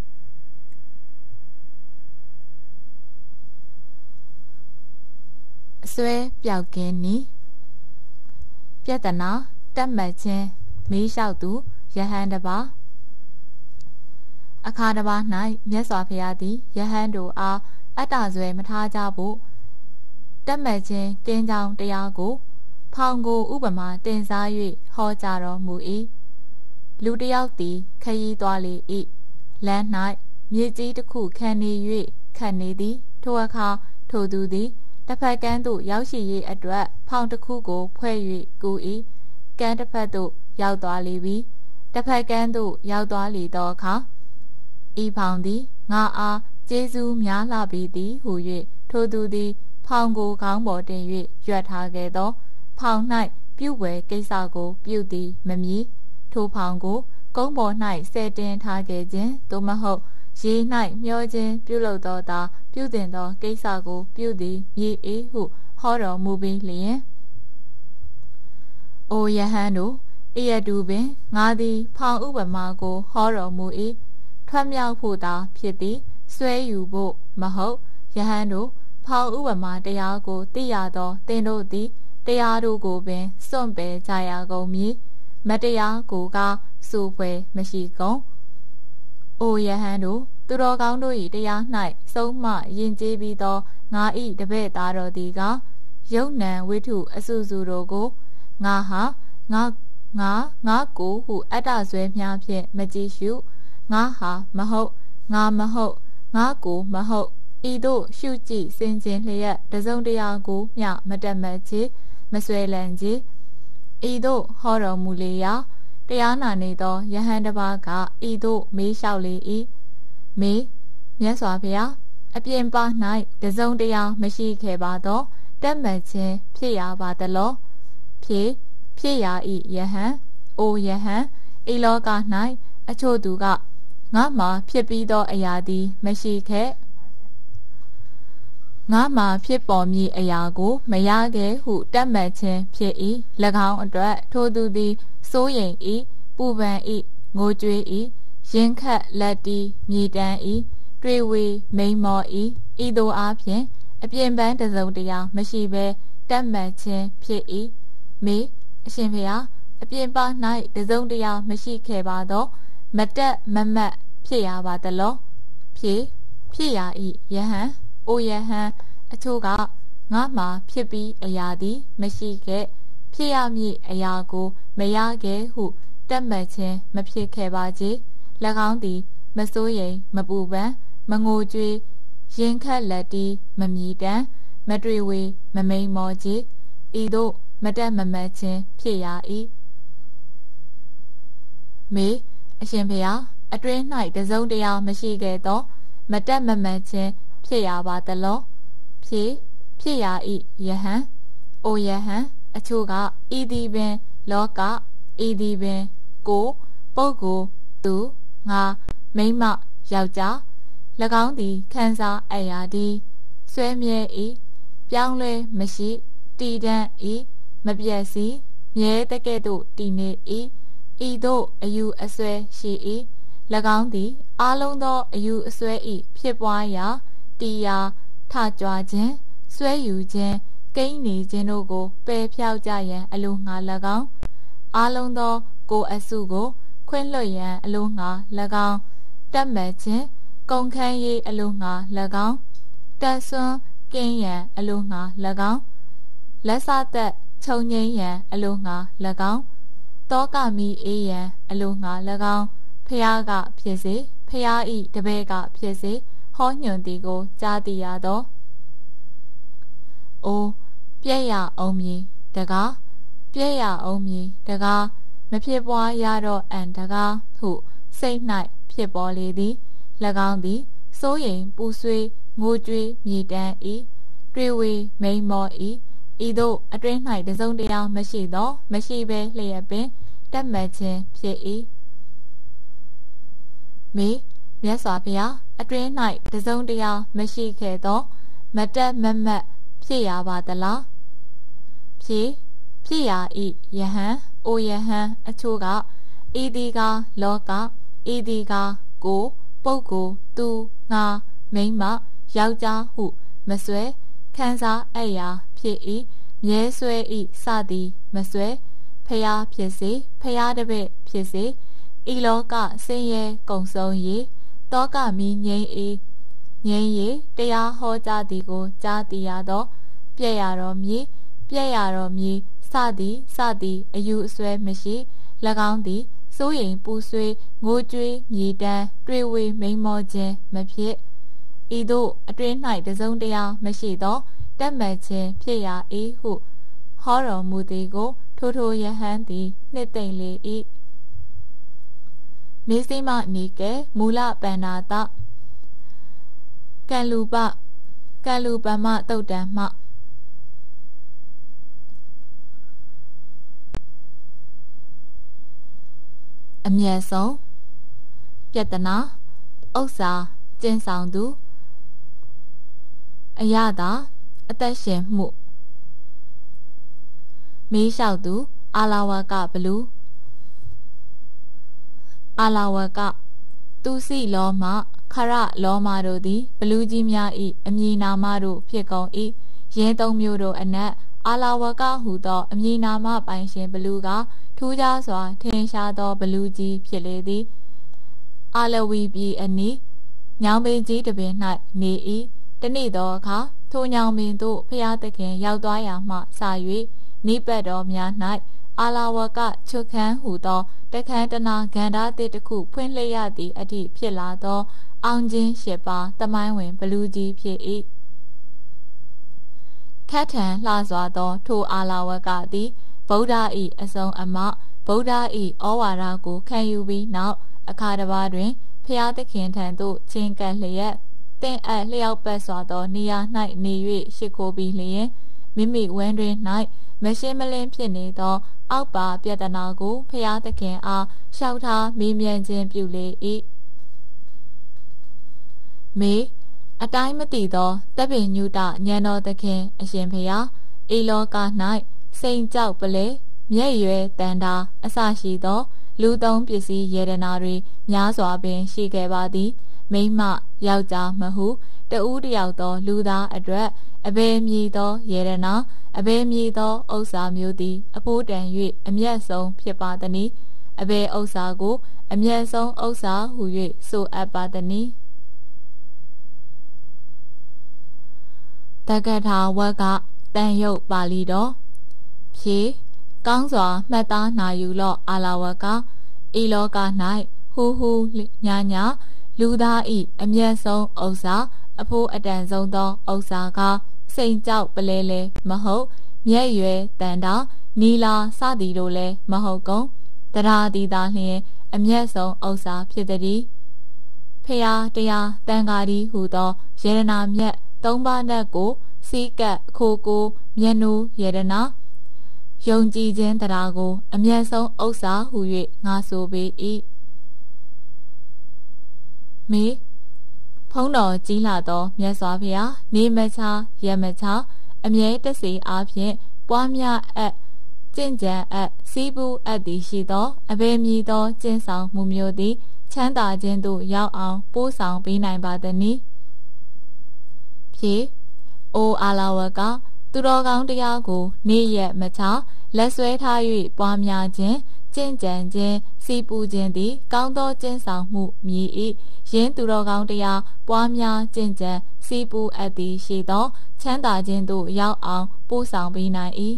အစွဲပြောက်ကင်းနီပြတနာတက်မှတ်ခြင်းမေးလျှောက်သူယဟန်တပါအခါတစ်ပါး၌မြတ်စွာဘုရားသည်ယဟန်တို့အားအတ္တဇွဲမထားကြဖို့တက်မှတ်ခြင်းကင်းကြောင်းတရားကိုဖောင်ကိုဥပမာတင်စား၍ဟောကြားတော်မူ၏လူတစ်ယောက်သည်ခရီးသွားလေ၏လမ်း၌မြေကြီးတစ်ခုခံနေ၍ခတ်နေသည်ထိုအခါထိုသူသည်တစ်ဖက်ကန်းသို့ရောက်ရှိရေးအတွက်ဖောင်တစ်ခုကိုဖွဲ့၍ကူ၏ကန်းတစ်ဖက်သို့ရောက်သွားလေပြီတစ်ဖက်ကန်းသို့ရောက်သွားလေသောအခါဤဖောင်သည်ငါအားကျေးဇူးများလှပေသည်ဟု၍ထိုသူသည်ဖောင်ကိုခေါင်းပေါ်တင်၍ရွက်ထားခဲ့သောဖောင်၌ပြုဝဲကိစ္စကိုပြုသည်မမည်ထိုဖောင်ကိုကုန်းပေါ်၌ဆဲတင်ထားခဲ့ခြင်းသို့မဟုတ်ရေ၌မျောခြင်းပြုလုပ်သောသာပြုတင်သောကိစ္စကိုပြုသည်မြည်၏ဟုဟောတော်မူပြီးလျင်အိုယဟန်တို့ဤရတူပင်ငါသည်ဖောင်ဥပမာကိုဟောတော်မူ၏ထွက်မြောက်ဖို့သာဖြစ်သည်ဆွဲယူဖို့မဟုတ်ယဟန်တို့ဖောင်ဥပမာတရားကိုသိရသောသင်တို့သည်တရားတို့ကိုပင်စွန့်ပယ်ကြရကုန်မည်မတရားကိုကစိုးဖွယ်မရှိကုန်အိုယဟန်တို့သူတော်ကောင်းတို့၏တရား၌ဆုံးမယဉ်ကျေးပြီးသောငါ၏တပည့်သားတော်သည်ကယုံနံဝိထုအစုစုတို့ကိုငါဟာငါငါငါကိုဟုအတ္တဆွဲများဖြင့်မကြည့်ရှုငါဟာမဟုတ်ငါမဟုတ်ငါကိုမဟုတ်ဤသို့ရှုကြည့်စင်ကျင်လျက်တစုံတရာကိုမျှမတက်မချေမဆွဲလန်းချေဤသို့ဟောတော်မူလေရာတရားနာနေသောယဟန်တစ်ပါးကဤသို့မေးလျှောက်လေ၏မေးမြတ်စွာဘုရားအပြင်ပ၌တစုံတရာမရှိခဲ့ပါသောတက်မခြင်းဖြစ်ရပါသလောဖြေဖြစ်ရာဤယဟန်အိုယဟန်ဤလောက၌အချို့သူကငါမှာဖြစ်ပြီးသောအရာသည်မရှိခဲ့ငါမှာဖြစ်ပေါ်မည်အရာကိုမရခဲ့ဟုတက်မှတ်ခြင်းဖြစ်၏၎င်းအတွက်ထိုသူသည်စိုးရိမ်၏ပူပန်၏ငိုကြွေး၏ရင်ခတ်လက်တီးမြေတမ်း၏တွေ့ဝေမိန်မော်၏ဤသို့အားဖြင့်အပြင်ပန်းတစုံတရာမရှိဘဲတက်မှတ်ခြင်းဖြစ်၏မေအရှင်ဖေဟာအပြင်ပ၌တစုံတရာမရှိခဲ့ပါသောမတက်မမတ်ဖြစ်ရပါသလောဖြေဖြစ်ရာ၏ယဟန်အိုယဟန်အချို့ကငါမှာဖြစ်ပြီးအရာသည်မရှိခဲ့ဖြစ်ရမည်အရာကိုမရခဲ့ဟုတက်မှတ်ခြင်းမဖြစ်ခဲ့ပါကြ၎င်းသည်မစိုးရိမ်မပူပန်မငိုကြွေးရင်ခတ်လက်တီးမမြည်တမ်းမတွေ့ဝေမမိန်မော်ကြဤသို့မတက်မမတ်ခြင်းဖြစ်ရ၏မေအရှင်ဖေဟာအတွင်း၌တစုံတရာမရှိခဲ့သောမတက်မမတ်ခြင်းဖြစ်ရပါသလောဖြေဖြစ်ရ၏ယဟန်အိုယဟန်အချို့ကဤသည်ပင်လောကဤသည်ပင်ကိုပုဂ္ဂိုလ်သူငါမိန်းမယောက်ျား၎င်းသည်ခံစားအပ်ရာသည်ဆွဲမြဲ၏ပြောင်းလဲမရှိတည်တံ့၏မပြည့်စည်မြဲတကဲ့သို့တည်နေ၏ဤသို့အယူအဆွဲရှိ၏၎င်းသည်အလုံးသောအယူအဆွဲ၏ဖြစ်ပွားရာတည်ရာထကြွခြင်းဆွဲယူခြင်းကိန်းနေခြင်းတို့ကိုပယ်ဖြောက်ကြရန်အလိုငှာ၎င်းအလုံးသောကိုယ်အစုကိုခွင့်လွှတ်ရန်အလိုငှာ၎င်းတက်မှတ်ခြင်းကုန်ခန်းရေးအလိုငှာ၎င်းတက်ဆွန်းကင်းရန်အလိုငှာ၎င်းလက်စသက်ခြုံငိမ့်ရန်အလိုငှာ၎င်းတောကမီအေးရန်အလိုငှာ၎င်းဖျားကဖြစ်စေဖျားဤတပည့်ကဖြစ်စေဟောညွန်သည်ကိုကြားသိရသောအိုပြည့်ရအောင်မည်တကားပြည့်ရအောင်မည်တကားမဖြစ်ပွားရတော့အန်တကားဟုစိတ်၌ဖြစ်ပေါ်လေသည်၎င်းသည်စိုးရိမ်ပူဆွေးငိုကြွေးမြည်တမ်း၏တွေ့ဝေမိန်မော်၏ဤသို့အတွင်း၌တစုံတရာမရှိသောမရှိဘဲလျက်ပင်တက်မှတ်ခြင်းဖြစ်၏မေမြတ်စွာဘုရားအတွင်း၌တစုံတရာမရှိခဲ့သောမတက်မမတ်ဖြစ်ရပါသလားဖြေဖြစ်ရ၏ယဟန်အိုယဟန်အချို့ကဤဒီကလောကဤဒီကကိုပုဂ္ဂိုလ်သူငါမိန်းမယောက်ျားဟုမဆွဲခံစားအပ်ရာဖြစ်၏မြဲဆွဲ၏စသည်မဆွဲဖျားဖြစ်စေဖျားတပည့်ဖြစ်စေဤလောကဆင်းရဲကုံဆုံး၏တောကမီငြိမ်း၏ငြိမ်း၏တရားဟောကြားသည်ကိုကြားသိရသောပြည့်ရတော်မည်ပြည့်ရတော်မည်စသည်စသည်အယူအဆွဲမရှိ၎င်းသည်စိုးရိမ်ပူဆွေးငိုကြွေးမြည်တမ်းတွေ့ဝေမိန်မော်ခြင်းမဖြစ်ဤသို့အတွင်း၌တစုံတရာမရှိသောတက်မှတ်ခြင်းဖြစ်ရ၏ဟုဟောတော်မူသည်ကိုထိုထိုယဟန်သည်နှစ်သိမ့်လေ၏မေစိမနီကေမူလပန္နာတကံလူပကံလူပမတုတ်တံမှအမျက်ဆုံးပြတနာဥစ္စာကျင့်ဆောင်သူအရသာအသက်ရှင်မှုမေးလျှောက်သူအာလာဝကဘလူအာလာဝကသူစီလောမခရလောမတို့သည်ဘလူကြီးများ၏အမည်နာမတို့ဖြစ်ကုန်၏ရင်းသုံးမျိုးတို့အနက်အာလာဝကဟုသောအမည်နာမပိုင်ရှင်ဘလူကထူးခြားစွာထင်ရှားသောဘလူကြီးဖြစ်လေသည်အာလဝီပြည်အနီးညောင်ပင်ကြီးတစ်ပင်၌နေ၏တနေ့သောအခါထိုညောင်ပင်သို့ဖျားသခင်ရောက်သွားရာမှစ၍နိပတ်တော်များ၌အာလာဝကချွတ်ခန်းဟူသောတခန်းတနာဂန္ဓာတစ်တစ်ခုဖွင့်လှစ်ရသည့်အထိဖြစ်လာသောအောင်ခြင်းရှစ်ပါးသမိုင်းဝင်ဘလူးကြီးဖြစ်၏ခတ်ထန်လှစွာသောထိုအာလာဝကသည်ဗုဒ္ဓ၏အဆုံးအမဗုဒ္ဓ၏ဩဝါဒကိုခံယူပြီးနောက်အခါတစ်ပါးတွင်ဖျားသခင်ထံသို့ချင်းကပ်လျက်တင့်အပ်လျောက်ပတ်စွာသောနေရာ၌နေ၍ရှိခိုးပြီးလျင်မိမိဝမ်းတွင်၌မရှင်းမလင်းဖြစ်နေသောအောက်ပါပြဿနာကိုဖျားသခင်အားလျှောက်ထားမေးမြန်းခြင်းပြုလေ၏မေအတိုင်းမသိသောတပ်ပင်ညုတဉာဏ်တော်သခင်အရှင်ဖျားဤလောက၌စိန်ကြောက်ပလဲမျက်ရွယ်တန်တာအစရှိသောလူသုံးပစ္စည်းယေဒနာတွေများစွာပင်ရှိခဲ့ပါသည်မိမယောက်ျားမဟုတဦးတယောက်သောလူသားအတွက်အဘယ်မည်သောယေဒနာအဘယ်မည်သောဥစ္စာမျိုးသည်အဖို့တန်၍အမျက်ဆုံးဖြစ်ပါသနည်းအဘယ်ဥစ္စာကိုအမျက်ဆုံးဥစ္စာဟု၍ဆိုအပ်ပါသနည်းတက္ကထာဝကတန်ယုတ်ပါဠိတော်ဖြေကောင်းစွာမှတ်သားနာယူလော့အာလာဝကဤလောက၌ဟူဟူညာညာလူသားဤအမျက်ဆုံးဥစ္စာအဖို့အတန်ဆုံးသောဥစ္စာကစိန်ကြောက်ပလဲလဲမဟုတ်မျက်ရွယ်တန်တာနီလာစသည်တို့လည်းမဟုတ်ကုန်တရားသည်သာလျှင်အမျက်ဆုံးဥစ္စာဖြစ်သည်ဖရာတရားတန်ဃာဒီဟူသောယေရနာမြတ်သုံးပါးနဲ့ကိုစီကပ်ခိုကိုမျက်နှူးယေရနာယုံကြည်ခြင်းတရားကိုအမျက်ဆုံးဥစ္စာဟူ၍ငါဆိုပေ၏မေဖုံးတော်ကြီးလာသောမြတ်စွာဘုရားနေမချရမချအမြဲတစေအားဖြင့်ပွားများအပ်ကျင့်ကြံအပ်စီးပူးအပ်သည်ရှိသောအဘယ်မည်သောကျင့်ဆောင်မှုမျိုးသည်ချမ်းသာခြင်းသို့ရောက်အောင်ပို့ဆောင်ပေးနိုင်ပါသနည်းဖြေအိုအာလာဝကသူတော်ကောင်းတရားကိုနေရက်မချလက်ဆွဲထား၍ပွားများခြင်းကျင့်ကြံခြင်းစီပူခြင်းသည်ကောင်းသောကျင့်ဆောင်မှုမည်၏ယင်းသူတော်ကောင်းတရားပွားများကျင့်ကြံစီပူအပ်သည်ရှိသောချမ်းသာခြင်းသို့ရောက်အောင်ပို့ဆောင်ပေးနိုင်၏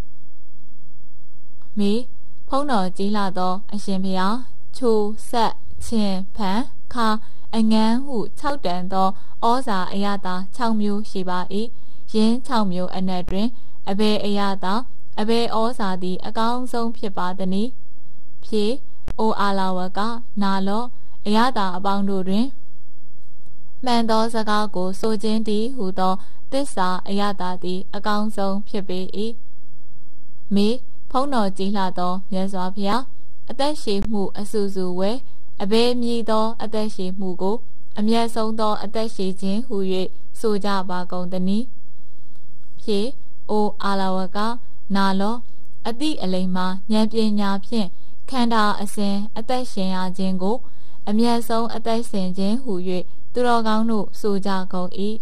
မေဖုံးတော်ကြီးလာသောအရှင်ဘုရားချိုဆက်ချင်းဖန်ခါအငန်းဟု၆တန်သောဩဇာအယတာ၆မျိုးရှိပါ၏ယင်း၆မျိုးအနက်တွင်အဘယ်အယတာအဘယ်ဩဇာသည်အကောင်းဆုံးဖြစ်ပါသနည်းဖြေအိုအာလာဝကနာလောအယတာအပေါင်းတို့တွင်မှန်သောစကားကိုဆိုခြင်းတည်းဟူသောသစ္စာအယတာသည်အကောင်းဆုံးဖြစ်ပေ၏မေဖုံးတော်ကြီးလာသောမြတ်စွာဘုရားအသက်ရှည်မှုအဆူဆူဝဲအဘယ်မည်သောအသက်ရှည်မှုကိုအမျက်ဆုံးသောအသက်ရှည်ခြင်းဟူ၍ဆိုကြပါကုန်သနည်းဖြေအိုအာလာဝကနာလောအတိအလိမ္မာဉာဏ်ပညာဖြင့်ခန္ဓာအစဉ်အသက်ရှင်ရခြင်းကိုအမျက်ဆုံးအသက်ရှင်ခြင်းဟူ၍သူတော်ကောင်းတို့ဆိုကြကုန်၏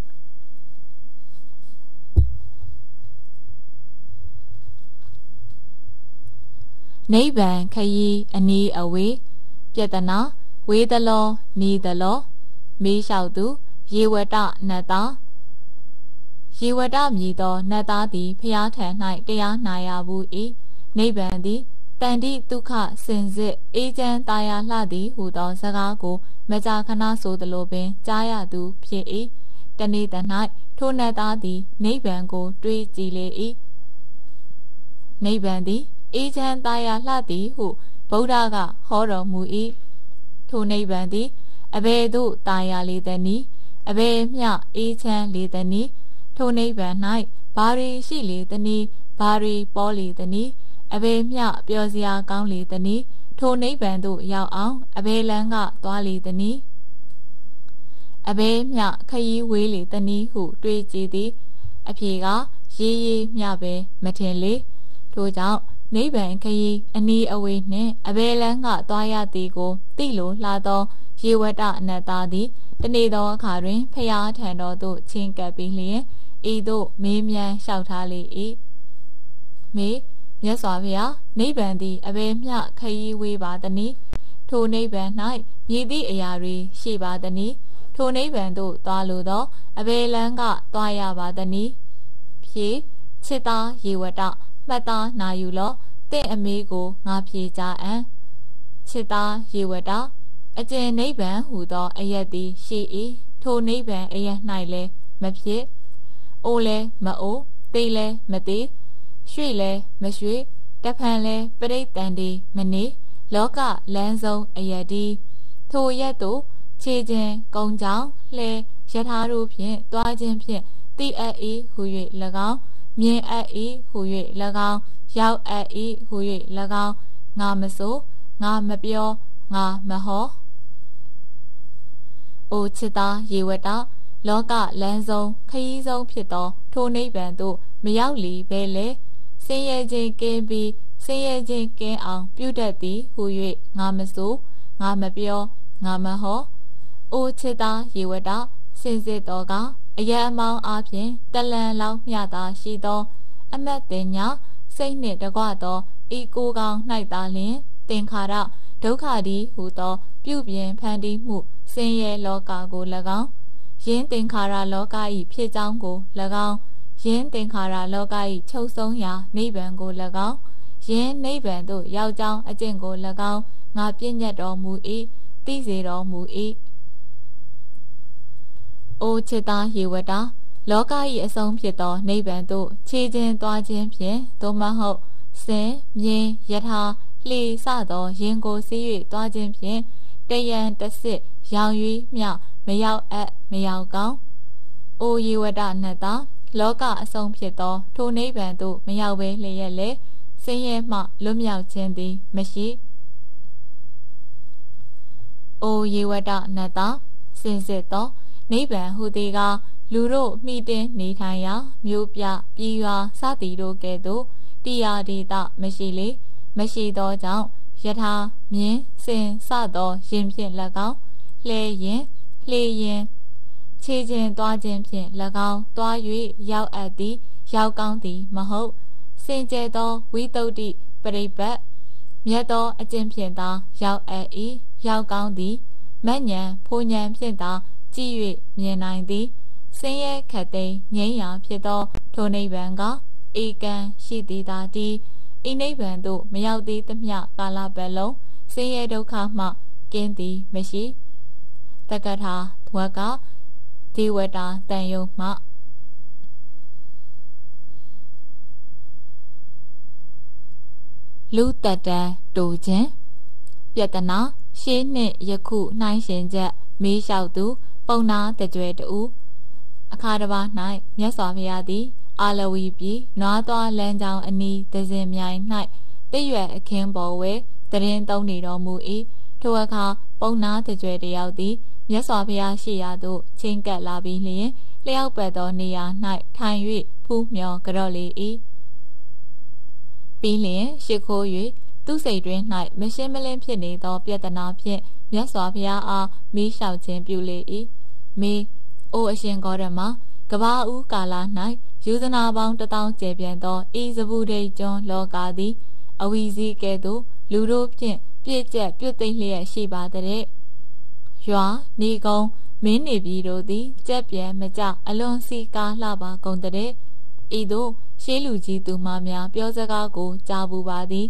နိဗ္ဗာန်ခရီးအနီးအဝေးပြတနာဝေသလောနီသလောမေးလျှောက်သူရေဝတနတ်သားရေဝတမြည်သောနတ်သားသည်ဖျားထံ၌တရားနာရဘူး၏နိဗ္ဗာန်သည်တန်တိဒုက္ခစင်စစ်အေးချမ်းသာယာလှသည်ဟူသောစကားကိုမကြာခဏဆိုသလိုပင်ကြားရသူဖြစ်၏တနေ့တ၌ထိုနတ်သားသည်နိဗ္ဗာန်ကိုတွေးကြည့်လေ၏နိဗ္ဗာန်သည်အေးချမ်းသာယာလှသည်ဟုဗုဒ္ဓကဟောတော်မူ၏ထိုနိဗ္ဗာန်သည်အဘယ်သို့သာယာလေသနည်းအဘယ်မျှအေးချမ်းလေသနည်းထိုနိဗ္ဗာန်၌ဘာတွေရှိလေသနည်းဘာတွေပေါ်လေသနည်းအဘယ်မျှပျော်စရာကောင်းလေသနည်းထိုနိဗ္ဗာန်သို့ရောက်အောင်အဘယ်လမ်းကသွားလေသနည်းအဘယ်မျှခရီးဝေးလေသနည်းဟုတွေးကြည့်သည်အဖြေကရေးရေးမျှပဲမထင်လေထိုကြောင့်နိဗ္ဗာန်ခရီးအနီးအဝေးနှင့်အဘယ်လမ်းကသွားရသည်ကိုသိလိုလှသောရေဝတအနတ္တသည်တနေ့သောအခါတွင်ဖျားထံတော်သို့ချင်းကပ်ပြီးလျင်ဤသို့မေးမြန်းလျှောက်ထားလေ၏မေမြတ်စွာဘုရားနိဗ္ဗာန်သည်အဘယ်မျှခရီးဝေးပါသနည်းထိုနိဗ္ဗာန်၌မြည်သည့်အရာတွေရှိပါသနည်းထိုနိဗ္ဗာန်သို့သွားလိုသောအဘယ်လမ်းကသွားရပါသနည်းဖြေချစ်သားရေဝတမှတ်သားနာယူလော့တင့်အမေးကိုငါဖြေကြအံ့ချစ်သားရေဝတအကျဉ်နိဗ္ဗာန်ဟူသောအရက်သည်ရှိ၏ထိုနိဗ္ဗာန်အရက်၌လည်းမဖြစ်အိုလည်းမအိုသိလည်းမသိရွှေ့လည်းမရွှေ့တဖန်လည်းပရိသန္တိမနေလောကလမ်းဆုံးအရက်ဒီထိုရက်သို့ခြေခြင်းကုံကြောင်းလှဲယထာတို့ဖြင့်တွားခြင်းဖြင့်တိအပ်၏ဟူ၍၎င်းမြင်အပ်၏ဟူ၍၎င်းရောက်အပ်၏ဟူ၍၎င်းငါမဆိုငါမပြောငါမဟောအိုချစ်သားရေဝတလောကလမ်းဆုံးခရီးဆုံးဖြစ်သောထိုနိဗ္ဗာန်သို့မရောက်လီပဲလေဆင်းရဲခြင်းကင်းပြီးဆင်းရဲခြင်းကင်းအောင်ပြုတတ်သည်ဟူ၍ငါမဆိုငါမပြောငါမဟောအိုချစ်သားရေဝတစင်စစ်တော်ကအယံအမောင်းအားဖြင့်တလန်လောင်းမြတာရှိသောအမတ်တင်ညာစိတ်နှင့်တကွသောဤကိုယ်ကောင်း၌သာလျှင်သင်္ခါရဒုက္ခသည်ဟူသောပြုပြင်ဖန်တီးမှုဆင်းရဲလောကကို၎င်းယင်းသင်္ခါရလောက၏ဖြစ်ကြောင်းကို၎င်းယင်းသင်္ခါရလောက၏ချုပ်ဆုံးရာနိဗ္ဗာန်ကို၎င်းယင်းနိဗ္ဗာန်သို့ရောက်ကြောင်းအကျင့်ကို၎င်းငါပြည့်ညတ်တော်မူ၏သိစေတော်မူ၏အိုချစ်သားရေဝတလောက၏အဆုံးဖြစ်သောနိဗ္ဗာန်သို့ခြေခြင်းသွားခြင်းဖြင့်သို့မဟုတ်စင်မြင်ယထာလှေစသောရင်ကိုစီး၍သွားခြင်းဖြင့်တယံတစစ်ရောင်ရွေးမြမရောက်အပ်မရောက်ကောင်းအိုရေဝတနတ်သားလောကအဆုံးဖြစ်သောထိုနိဗ္ဗာန်သို့မရောက်ဘဲလျက်လေဆင်းရဲမှလွတ်မြောက်ခြင်းသည်မရှိအိုရေဝတနတ်သားစင်စစ်သောနိဗ္ဗာန်ဟူသည်ကလူတို့မိတင်းနေထိုင်ရာမြို့ပြပြည်ရွာစသည်တို့ကဲ့သို့တရားဒေသမရှိလေမရှိသောကြောင့်ယထာမြင်းစင်စသောရင်ဖြင့်၎င်းလှဲရင်လှေရင်ခြေခြင်းသွားခြင်းဖြင့်၎င်းသွား၍ရောက်အပ်သည်ရောက်ကောင်းသည်မဟုတ်စင်ကြယ်သောဝိတုဒ္ဓိပရိပတ်မြတ်သောအကျင့်ဖြင့်သာရောက်အပ်၏ရောက်ကောင်းသည်မဉ္ဇဉ်ဖိုလ်ဉဏ်ဖြင့်သာကြည့်၍မြင်နိုင်သည်ဆင်းရဲခတ်သိမ်းငြိမ်းရာဖြစ်သောထိုနိဗ္ဗာန်ကဧကံရှိသည်သာတည်းဤနိဗ္ဗာန်သို့မရောက်သေးသမျှကာလပတ်လုံးဆင်းရဲဒုက္ခမှကင်းသည်မရှိတက္ကထာဝကဒေဝတာတန်ယုံမှလူတတံတူခြင်းပြတနာရှင်းနှင့်ယခုနှိုင်းရှင်ချက်မေးလျှောက်သူပုံနာတကြွယ်တူအခါတစ်ပါး၌မြတ်စွာဘုရားသည်အာလဝီပြည်နွားသွားလမ်းကြောင်းအနီးတစင်မြိုင်၌တရွက်အခင်းပေါ်ဝဲတရင်သုံးနေတော်မူ၏ထိုအခါပုံနာတကြွယ်တယောက်သည်မြတ်စွာဘုရားရှိရာသို့ချင်းကပ်လာပြီးလျင်လျှောက်ပတ်သောနေရာ၌ထိုင်၍ဖူးမြော်ကြော့လေ၏ပြီးလျင်ရှ िख ိုး၍သူစိတ်တွင်၌မရှင်းမလင်းဖြစ်နေသောပြဿနာဖြင့်မြတ်စွာဘုရားအားမေးလျှောက်ခြင်းပြုလေ၏မေးအိုအရှင်ဂေါတမကဘာဦးကာလ၌ယူဇနာပေါင်းတထောင်ကျယ်ပြန့်သောဤစဗုဒိတ်ကျွန်းလောကသည်အဝီစည်းကဲ့သို့လူတို့ဖြင့်ပြည့်ကျက်ပြုတ်သိမ့်လျက်ရှိပါတဲ့ရွာနေကုန်းမင်းနေပြည်တို့သည်ကြက်ပြဲမကြအလွန်စီကားလှပါကုန်တဲ့ဤသို့ရှေးလူကြီးသူမများပြောစကားကိုကြားပူပါသည်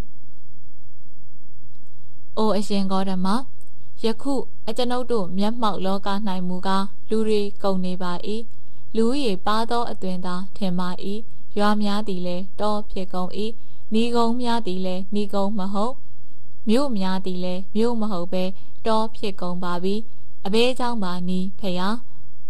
အိုအရှင်ဂေါတမယခုအကျွန်ုပ်တို့မျက်မှောက်လောက၌မူကားလူတွေကုန်နေပါ၏လူ၏ပါသောအသွင်သာထင်ပါ၏ရွာများသည်လည်းတောဖြစ်ကုန်၏နီကုန်းများသည်လည်းနီကုန်းမဟုတ်မြို့များသည်လည်းမြို့မဟုတ်ပဲတောဖြစ်ကုန်ပါပြီအဘဲเจ้าပါနီးဖယား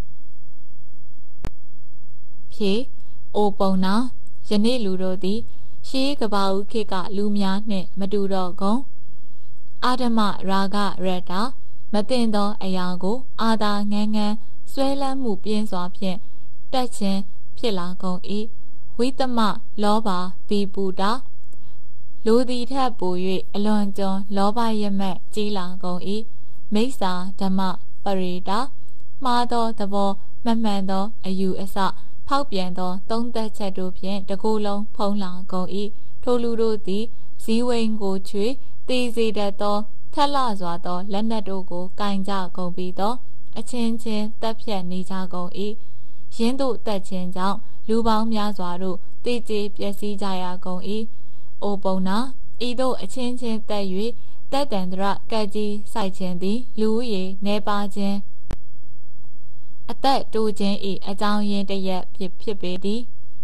ဖြေအိုပုံနာယနေ့လူတို့သည်ရှေးကဘာဦးခေတ်ကလူများနှင့်မတူတော့ကုန်အာဓမရာဂရတ္တာမသိသောအရာကိုအာသာငန်းငန်းဆွဲလန်းမှုပြင်းစွာဖြင့်တက်ခြင်းဖြစ်လာကုန်၏ဝိသမလောဘဘီပူတာလူသည်ထက်ပို၍အလွန်ကျွံလောဘရမက်ကြီးလာကုန်၏မိစ္ဆာဓမ္မပရိတာမှားသောသဘောမမှန်သောအယူအဆဖောက်ပြန်သောသုံးသက်ချက်တို့ဖြင့်တကူလုံးဖုံးလာကုန်၏ထိုလူတို့သည်ဇီဝိန်ကိုချွေတည်စေတတ်သောထက်လှစွာသောလက်နက်တို့ကိုကင်ကြကုန်ပြီးသောအချင်းချင်းတပ်ဖြတ်နေကြကုန်၏ရင်းတို့တက်ခြင်းကြောင့်လူပေါင်းများစွာတို့တည်ကြည်ပျက်စီးကြရကုန်၏အိုပုံနာဤသို့အချင်းချင်းတက်၍တက်တန်တရကက်ကြီးစိုက်ခြင်းသည်လူဦးရေနေပါခြင်းအသက်တိုးခြင်း၏အကြောင်းရင်းတရက်ဖြစ်ဖြစ်ပေသည်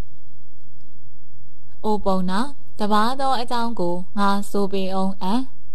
အိုပုံနာတပါးသောအကြောင်းကိုငါဆိုပေအောင်အံ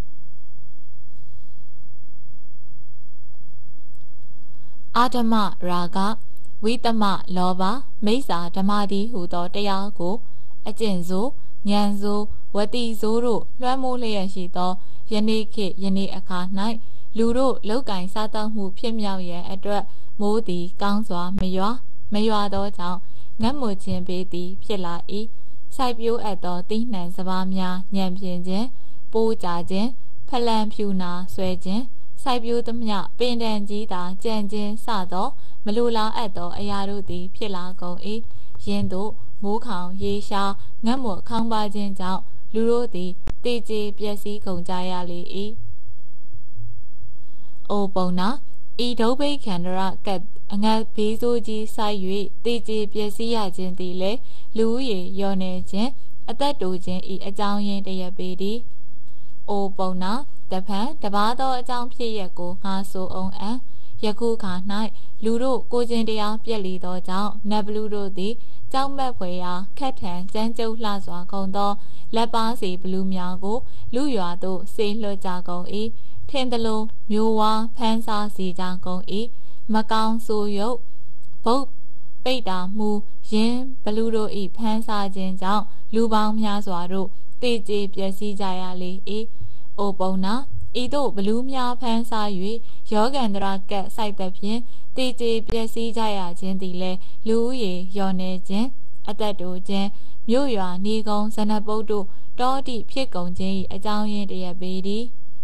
အာဓမရာဂဝိတမလောဘမိစ္ဆာဓမ္မတိဟူသောတရားကိုအကျင့်ဆိုဉာဏ်ဆိုဝတိဆိုတို့လွှမ်းမိုးလျက်ရှိသောယနေ့ခေတ်ယနေ့အခါ၌လူတို့လောက်ကင်စားသောမှုဖြစ်မြောက်ရန်အတွက်မိုးသည်ကောင်းစွာမရွာမရွာသောကြောင့်ငတ်မွခြင်းပေသည်ဖြစ်လာ၏စိုက်ပျိုးအပ်သောတိနှံစပါးများညံပြင်းခြင်းပိုးကြခြင်းဖလံဖြူနာဆွဲခြင်းစိုက်ပျိုးသမျှပင်တန်ကြီးသာကြံခြင်းစသောမလိုလားအပ်သောအရာတို့သည်ဖြစ်လာကုန်၏ယင်းတို့မိုးခေါင်ရေရှားငတ်မွခေါင်းပါခြင်းကြောင့်လူတို့သည်တည်ကြည်ပျက်စီးကုန်ကြရလေ၏အိုပုံနာဤဒုဗိခန္ဒရကတ်အငတ်ဘေးဆိုးကြီးဆိုင်၍တည်ကြည်ပျက်စီးရခြင်းသည်လည်းလူဦးရေလျော့နေခြင်းအသက်တိုးခြင်းဤအကြောင်းရင်းတရပေသည်အိုပုံနာတဖန်တပါးသောအကြောင်းဖြစ်ရက်ကိုငါဆိုအောင်အံယခုခါ၌လူတို့ကိုခြင်းတရားပြက်လီသောကြောင့်နတ်ဘလူတို့သည်ကြောက်မက်ဖွယ်ရာခက်ထန်ကြမ်းကြုတ်လှစွာကုန်သောလက်ပါစီဘလူများကိုလူရွာသို့ဆေးလွှတ်ကြကုန်၏ထင်သလိုမျိုးဝါဖန်းစားစီကြကုန်၏မကောင်းဆိုးရုပ်ဘုတ်ပိတ်တာမှုယင်းဘလူတို့၏ဖန်းစားခြင်းကြောင့်လူပေါင်းများစွာတို့တည်ကြည်ပျက်စီးကြရလေ၏အိုပုံနာဤသို့ဘလူများဖန်းစား၍ယောဂန္တရာကက်စိုက်သဖြင့်တည်ကြည်ပျက်စီးကြရခြင်းသည်လည်းလူဦးရေလျော့နေခြင်းအသက်တိုးခြင်းမြို့ရွာနေကုန်းဇနပုတ်တို့တောတိဖြစ်ကုန်ခြင်း၏အကြောင်းရင်းတရပေသည်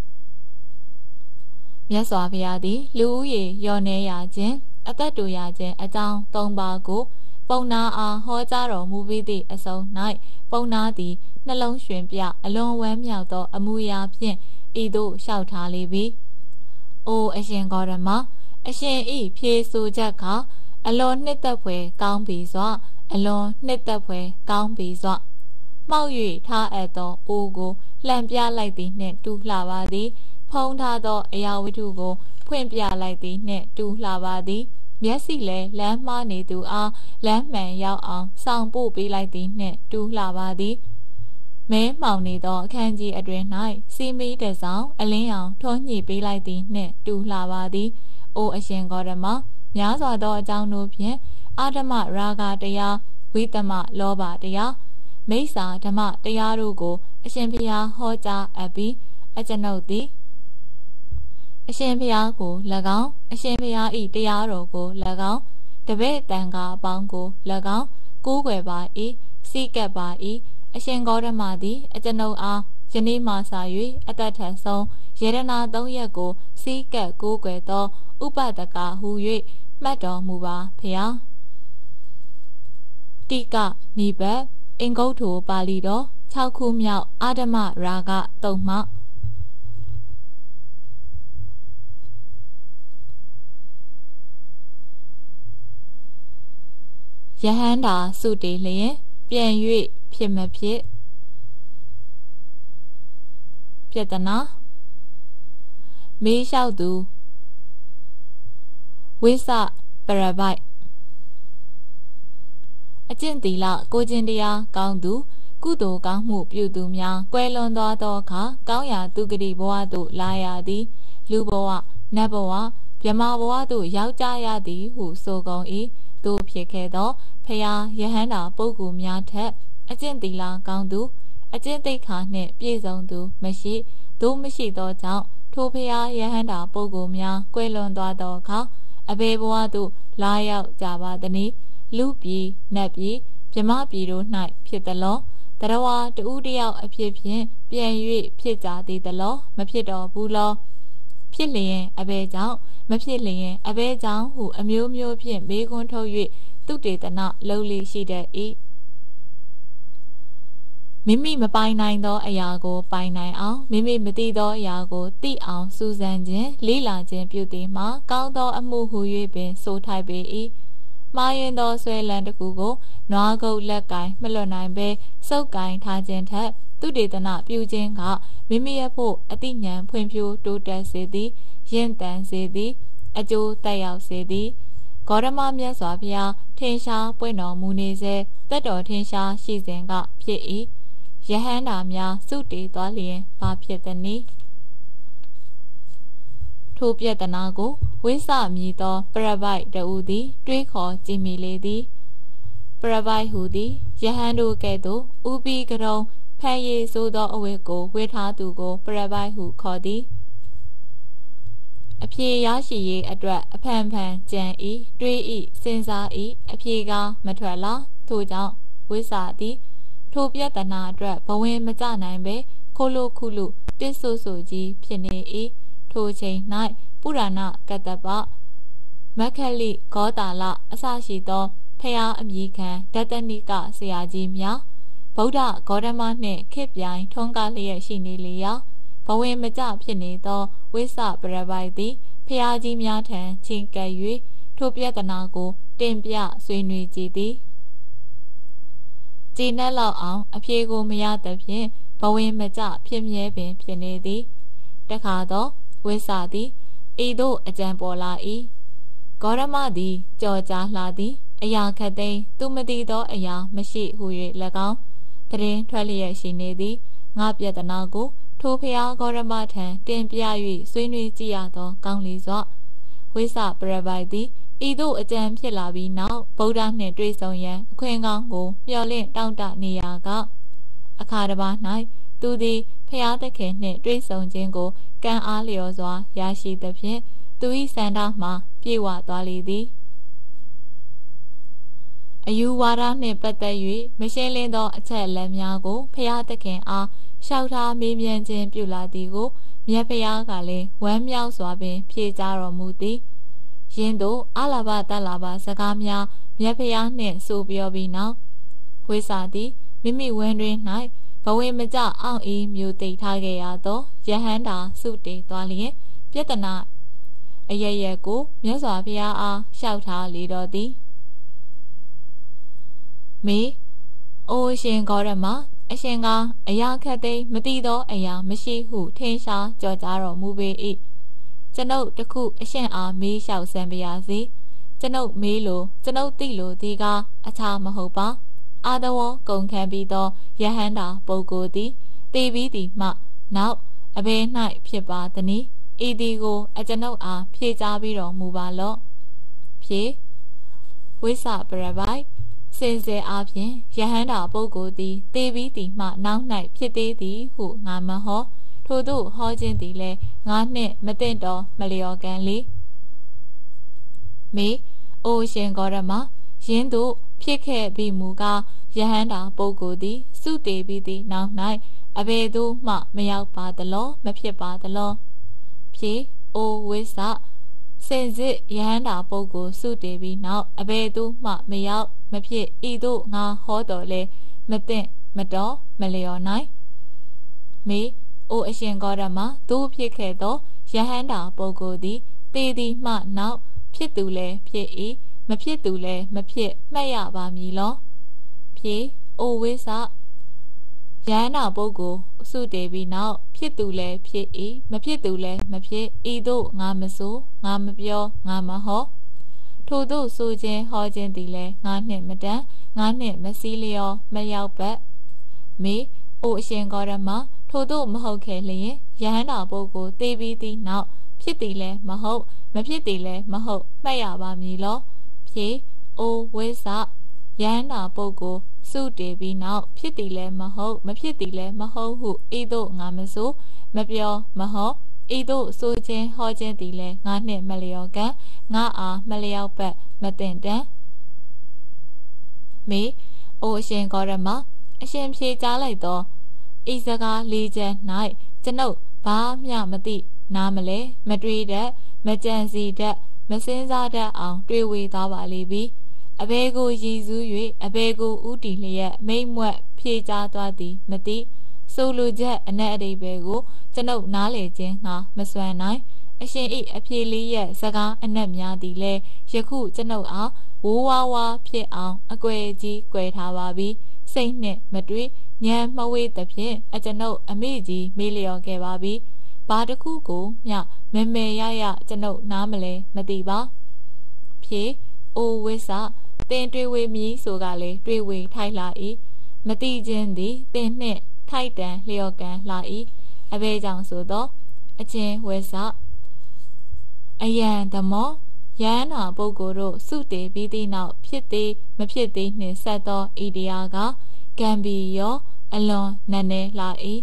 မြတ်စွာဘုရားသည်လူဦးရေလျော့နေရခြင်းအသက်တိုးရခြင်းအကြောင်းသုံးပါးကိုပုံနာအားဟောကြားတော်မူပြီးသည့်အဆုံး၌ပုံနာသည်နှလုံးရွှင်ပြအလွန်ဝမ်းမြောက်သောအမှုရာဖြင့်ဤသို့လျှောက်ထားလေပြီ။အိုအရှင်ဂေါတမအရှင်ဤဖြေဆိုချက်ကအလွန်နှစ်သက်ဖွယ်ကောင်းပြီစွာအလွန်နှစ်သက်ဖွယ်ကောင်းပြီစွာမှောက်၍ထားအပ်သောအိုးကိုလှန်ပြလိုက်သည်နှင့်တူလှပါသည်ဖုံးထားသောအရာဝတ္ထုကိုဖွင့်ပြလိုက်သည်နှင့်တူလှပါသည်မျက်စိလည်းလမ်းမှားနေသူအားလမ်းမှန်ရောက်အောင်ဆောင်ပို့ပေးလိုက်သည်နှင့်တူလှပါသည်မဲမှောင်နေသောအခန်းကြီးအတွင်၌စီမီတဆောင်အလင်းရောင်ထွန်းညှိပေးလိုက်သည်နှင့်တူလှပါသည်အိုအရှင်ဂေါတမများစွာသောအကြောင်းတို့ဖြင့်အာဓမရာဂတရားဝိတမလောဘတရားမိစ္ဆာဓမ္မတရားတို့ကိုအရှင်ဘုရားဟောကြားအပ်ပြီးအကျွန်ုပ်သည်အရှင်ဘုရားကို၎င်းအရှင်ဘုရား၏တရားတော်ကို၎င်းတပည့်တန်ခါအပေါင်းကို၎င်းကိုးကွယ်ပါ၏စိကပ်ပါ၏အရှင်ဂေါတမသည်အကျွန်ုပ်အားယနေ့မှစ၍အတ္တထဆုံးယေရနာသုံးရက်ကိုစိကပ်ကိုးကွယ်သောဥပဒကဟူ၍မှတ်တော်မူပါဖျားတိကနိဗ္ဗတ်အင်္ဂုတ္တောပါဠိတော်၆ခုမြောက်အာဓမရာဂသုံးမှယဟန္တာစုတေလျင်ပြန်၍ဖြစ်မဖြစ်ပြတနာမေးလျှောက်သူဝိသပရပိုက်အကျင့်သီလကိုကျင့်တရားကောင်းသူကုသိုလ်ကောင်းမှုပြုသူများကွယ်လွန်သွားသောအခါကောင်းရာသူဂတိဘဝသို့လာရသည်လူဘဝနတ်ဘဝဗြဟ္မာဘဝသို့ရောက်ကြရသည်ဟုဆိုကုန်၏သို့ဖြစ်ခဲ့သောဖရာယဟန္တာပုဂ္ဂိုလ်များထက်အကျင့်သီလကောင်းသူအကျင့်သိက္ခာနှင့်ပြည့်စုံသူမရှိသို့မရှိသောကြောင့်ထိုဖရာယဟန္တာပုဂ္ဂိုလ်များကွယ်လွန်သွားသောအခါအဘေဘဝသို့လာရောက်ကြပါသည်။လူပြည်နတ်ပြည်ဗြဟ္မာပြည်တို့၌ဖြစ်သလောတရဝါတူတယောက်အဖြစ်ဖြင့်ပြန်၍ဖြစ်ကြသည်သလောမဖြစ်တော်ဘူးလောဖြစ်လျင်အဘဲကြောင့်မဖြစ်လျင်အဘဲကြောင့်ဟုအမျိုးမျိုးဖြင့်မေးခွန်းထုတ်၍သူတေသနလုံးလေးရှိတတ်၏မိမိမပိုင်နိုင်သောအရာကိုပိုင်နိုင်အောင်မိမိမသိသောအရာကိုသိအောင်စူးစမ်းခြင်းလေ့လာခြင်းပြုသည်မှာကောင်းသောအမှုဟု၍ပင်ဆိုထိုက်ပေ၏မှားယွင်းသောဆွဲလန်းတစ်ခုကိုနွားကုတ်လက်ကင်မလွတ်နိုင်ပဲစုပ်ကင်ထားခြင်းထက်သူတေသနပြုခြင်းကမိမိရဲ့ဖို့အသိဉာဏ်ဖွံ့ဖြိုးတိုးတက်စေသည်ရင့်တန်စေသည်အကျိုးသက်ရောက်စေသည်ဂေါတမမြတ်စွာဘုရားထင်ရှားပွင့်တော်မူနေစေတက်တော်ထင်ရှားရှိစဉ်ကဖြစ်၏ယဟန္တာများစုတည်သွားလျင်ဘာဖြစ်သနည်းထိုပြတနာကိုဝိသမည်သောပရပိုက်တဦးသည်တွေးခေါ်ကြည်မိလေသည်ပရပိုက်ဟူသည်ယဟန်တို့ကဲ့သို့ဥပိကရုံဖန်ရည်ဆိုသောအဝတ်ကိုဝတ်ထားသူကိုပရပိုက်ဟုခေါ်သည်အဖြေရရှိရေးအတွက်အဖန်ဖန်ကြံ၏တွေး၏စဉ်းစား၏အဖြေကမထွက်လာထို့ကြောင့်ဝိသသည်ထိုပြတနာအတွက်ဘဝင်မကြနိုင်ပဲခိုလိုခုလုတစ်ဆိုဆိုကြီးဖြစ်နေ၏ထိုချိန်၌ပုရဏကတ္တပမက္ခလိဂောတာလအစရှိသောဖျားအမည်ခံဒတ္တနိကဆရာကြီးများဗုဒ္ဓဂေါတမနှင့်ခေပြိုင်ထွန်းကားလျက်ရှိနေလေရာဘဝင်မကြဖြစ်နေသောဝိသပရပိုက်သည်ဖျားကြီးများထံချင်းကပ်၍ထိုပြတနာကိုတင်ပြဆွေးနွေးကြည်သည်ကြည်နှက်လောက်အောင်အဖြေကိုမရသဖြင့်ဘဝင်မကြဖြစ်မြဲပင်ဖြစ်နေသည်တခါတော့ဝိသသည်ဤသို့အကြံပေါ်လာ၏ဂေါတမသည်ကြော်ကြားလာသည်အရာခတ်သိမ်းသူမသိသောအရာမရှိဟု၍၎င်းတရင်ထွက်လျက်ရှိနေသည်ငါပြတနာကိုထိုဖျားဂေါတမထံတင်ပြ၍ဆွေးနွေးကြည့်ရသောကောင်းလီစွာဝိသပရပိုက်သည်ဤသို့အကြံဖြစ်လာပြီးနောက်ဗုဒ္ဓနှင့်တွေ့ဆုံရန်အခွင့်ကောင်းကိုမျှော်လင့်တောင့်တနေရာကအခါတစ်ပါး၌သူသည်ဖျားသခင်နှင့်တွေ့ဆုံခြင်းကိုကံအားလျော်စွာရရှိသဖြင့်သူ၏စန္ဒမှပြေဝသွားလေသည်အယူဝါဒနှင့်ပတ်သက်၍မရှင်းလင်းသောအချက်အလက်များကိုဖျားသခင်အားလျှောက်ထားမေးမြန်းခြင်းပြုလာသည်ကိုမြတ်ဖျားကလည်းဝမ်းမြောက်စွာပင်ဖြေကြားတော်မူသည်ယင်းသို့အလာဘတလာဘစကားများမြတ်ဖျားနှင့်ဆိုပြောပြီးနောက်ဝိသသည်မိမိဝန်းတွင်၌ဘဝင်မကြအောင်ဤမျိုးသိထားခဲ့ရသောယဟန္တာစုတည်သွားလျင်ပြတနာအရရက်ကိုမြတ်စွာဘုရားအားလျှောက်ထားလေတော်သည်မေအိုရှင်ဂေါတမအရှင်ကအရာခတ်သိမ်းမသိသောအရာမရှိဟုထင်ရှားကြော်ကြားတော်မူပေ၏ကျွန်ုပ်တခုအရှင်အားမေးလျှောက်စမ်းပါရစေကျွန်ုပ်မေးလို့ကျွန်ုပ်သိလို့ဒီကအခြားမဟုတ်ပါအာတဝကုန်ခံပြီးသောယဟန္တာပုဂ္ဂိုလ်သည်တေပြီးသည်မှနောက်အဘယ်၌ဖြစ်ပါသနည်းဤသည်ကိုအကျွန်ုပ်အားဖြေကြားပြီးတော်မူပါလော့ဖြေဝိသပရပိုက်စင်စေအားဖြင့်ယဟန္တာပုဂ္ဂိုလ်သည်တေပြီးသည်မှနောက်၌ဖြစ်သေးသည်ဟုငါမဟောထို့သို့ဟောခြင်းသည်လည်းငါနှင့်မသင့်တော်မလျော်ကန်လေမေအိုရှင်ဂေါတမယင်းသို့ဖြစ်ခဲ့ပြီးမူကားယဟန္တာပုဂ္ဂိုလ်သည်စုတည်ပြီးသည့်နောက်၌အဘယ်သို့မှမရောက်ပါသလောမဖြစ်ပါသလောဖြေအိုဝိသစင်စစ်ယဟန္တာပုဂ္ဂိုလ်စုတည်ပြီးနောက်အဘယ်သို့မှမရောက်မဖြစ်ဤသို့ငါဟောတော်လဲမသိမတော်မလျော်နိုင်မေအိုအရှင်ဂေါတမသို့ဖြစ်ခဲ့သောယဟန္တာပုဂ္ဂိုလ်သည်တေသည်မှနောက်ဖြစ်သူလည်းဖြစ်၏မဖြစ်သူလည်းမဖြစ်မှတ်ရပါမည်လောဖြေအိုဝိသယဟန္တာပုဂ္ဂိုလ်စုတည်ပြီးနောက်ဖြစ်သူလည်းဖြစ်၏မဖြစ်သူလည်းမဖြစ်ဤသို့ငါမဆိုငါမပြောငါမဟောထို့သို့ဆိုခြင်းဟောခြင်းသည်လည်းငါနှင့်မတန်ငါနှင့်မစည်းလျောမရောက်ပတ်မေအိုအရှင်ဂေါတမထို့သို့မဟုတ်ခဲ့လျင်ယဟန္တာပုဂ္ဂိုလ်သိပြီးသည့်နောက်ဖြစ်သည်လည်းမဟုတ်မဖြစ်သည်လည်းမဟုတ်မှတ်ရပါမည်လောဖြေအိုဝိသယဟန္တာပုဂ္ဂိုလ်စုတည်ပြီးနောက်ဖြစ်သည်လည်းမဟုတ်မဖြစ်သည်လည်းမဟုတ်ဟုဤသို့ငါမဆိုမပြောမဟောဤသို့ဆိုခြင်းဟောခြင်းသည်လည်းငါနှင့်မလျော်ကန်ငါအားမလျောက်ပတ်မသင့်တန်မေအိုအရှင်ဂေါတမအရှင်ဖြေကြားလိုက်သောဤစကားလေးချက်၌ကျွန်ုပ်ဘာမျှမသိနားမလဲမတွေးတတ်မကြံစီတတ်မစင်းစားတတ်အောင်တွေးဝေသွားပါလိမ့်ပြီအဘဲကိုရည်စူး၍အဘဲကိုဥတီလျက်မိမ့်မွက်ဖြေကြားသွားသည်မသိဆိုလိုချက်အနက်အဓိပ္ပာယ်ကိုကျွန်ုပ်နားလည်ခြင်းငါမစွမ်းနိုင်အရှင်ဤအဖြေလေးရဲ့စကားအနက်များသည်လဲယခုကျွန်ုပ်အားဝိုးဝါးဝါဖြစ်အောင်အကွယ်ကြီးကွယ်ထားပါပြီစိတ်နှင့်မတွေ့ဉာဏ်မဝေးသဖြင့်အကျွန်ုပ်အမိကြီးမေးလျော်ခဲ့ပါပြီဘာတစ်ခုကိုမျှမဲမဲရရကျွန်ုပ်နားမလဲမသိပါဖြေအိုဝိဆတင်တွေ့ဝေမည်ဆိုကလေတွေ့ဝေထိုက်လာ၏မတိခြင်းသည်တင်နှင့်ထိုက်တန်လျော်ကန်လာ၏အဘဲကြောင့်ဆိုသောအချင်းဝိဆအယံဓမ္မောယန္နာပုဂ္ဂိုလ်တို့စုတည်ပြီးသည့်နောက်ဖြစ်သည်မဖြစ်သည်နှင့်ဆက်သောဣတရားကကံဘီယောအလွန်နက်နဲလာ၏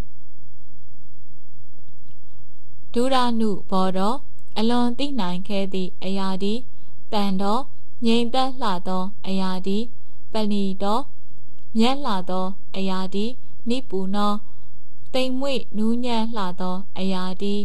ဒုရနုဘောတော်အလွန်သိနိုင်ခဲ့သည့်အရာသည်တန်တော်ငြိမ်သက်လှသောအရာသည်ပလီတော်မြတ်လှသောအရာသည်နိပူနောတိမ်မွေ့နူးညံ့လှသောအရာသည်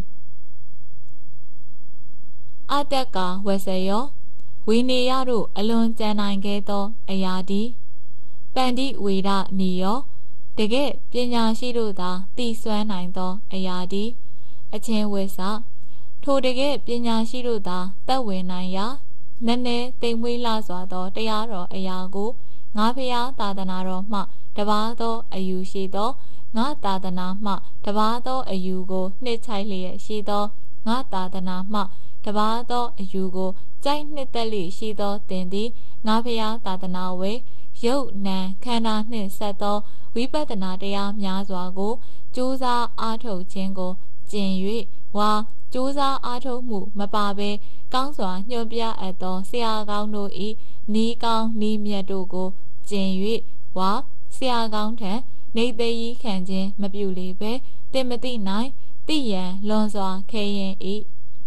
အတက်ကဝဆယောဝိနေယတို့အလွန်ကြံနိုင်ခဲ့သောအရာသည်ပန္တိဝေဒနီယောတကယ်ပညာရှိတို့သာသိစွမ်းနိုင်သောအရာသည်အချင်းဝိဆထိုတကယ်ပညာရှိတို့သာသက်ဝင်နိုင်ရာနည်းနည်းတိမ်မွေးလာစွာသောတရားတော်အရာကိုငါဖျားသာသနာတော်မှတပါးသောအယူရှိသောငါသာသနာမှတပါးသောအယူကိုနှစ်ချိုက်လျက်ရှိသောငါသာသနာမှတပါးသောအယူကိုကြိုက်နှစ်သက်လျက်ရှိသောသင်သည်ငါဖျားသာသနာဝေရုပ်နာခန္ဓာနှင့်ဆက်သောဝိပဿနာတရားများစွာကိုကြိုးစားအားထုတ်ခြင်းကိုကျင့်၍ဝါကြိုးစားအားထုတ်မှုမပါဘဲကောင်းစွာညွှန်ပြအပ်သောဆရာကောင်းတို့၏နီးကောင်းနီးမြတ်တို့ကိုကျင့်၍ဝါဆရာကောင်းထံနေသိရီခံခြင်းမပြုလေပဲတင်မသိနိုင်သိရန်လွန်စွာခဲရင်၏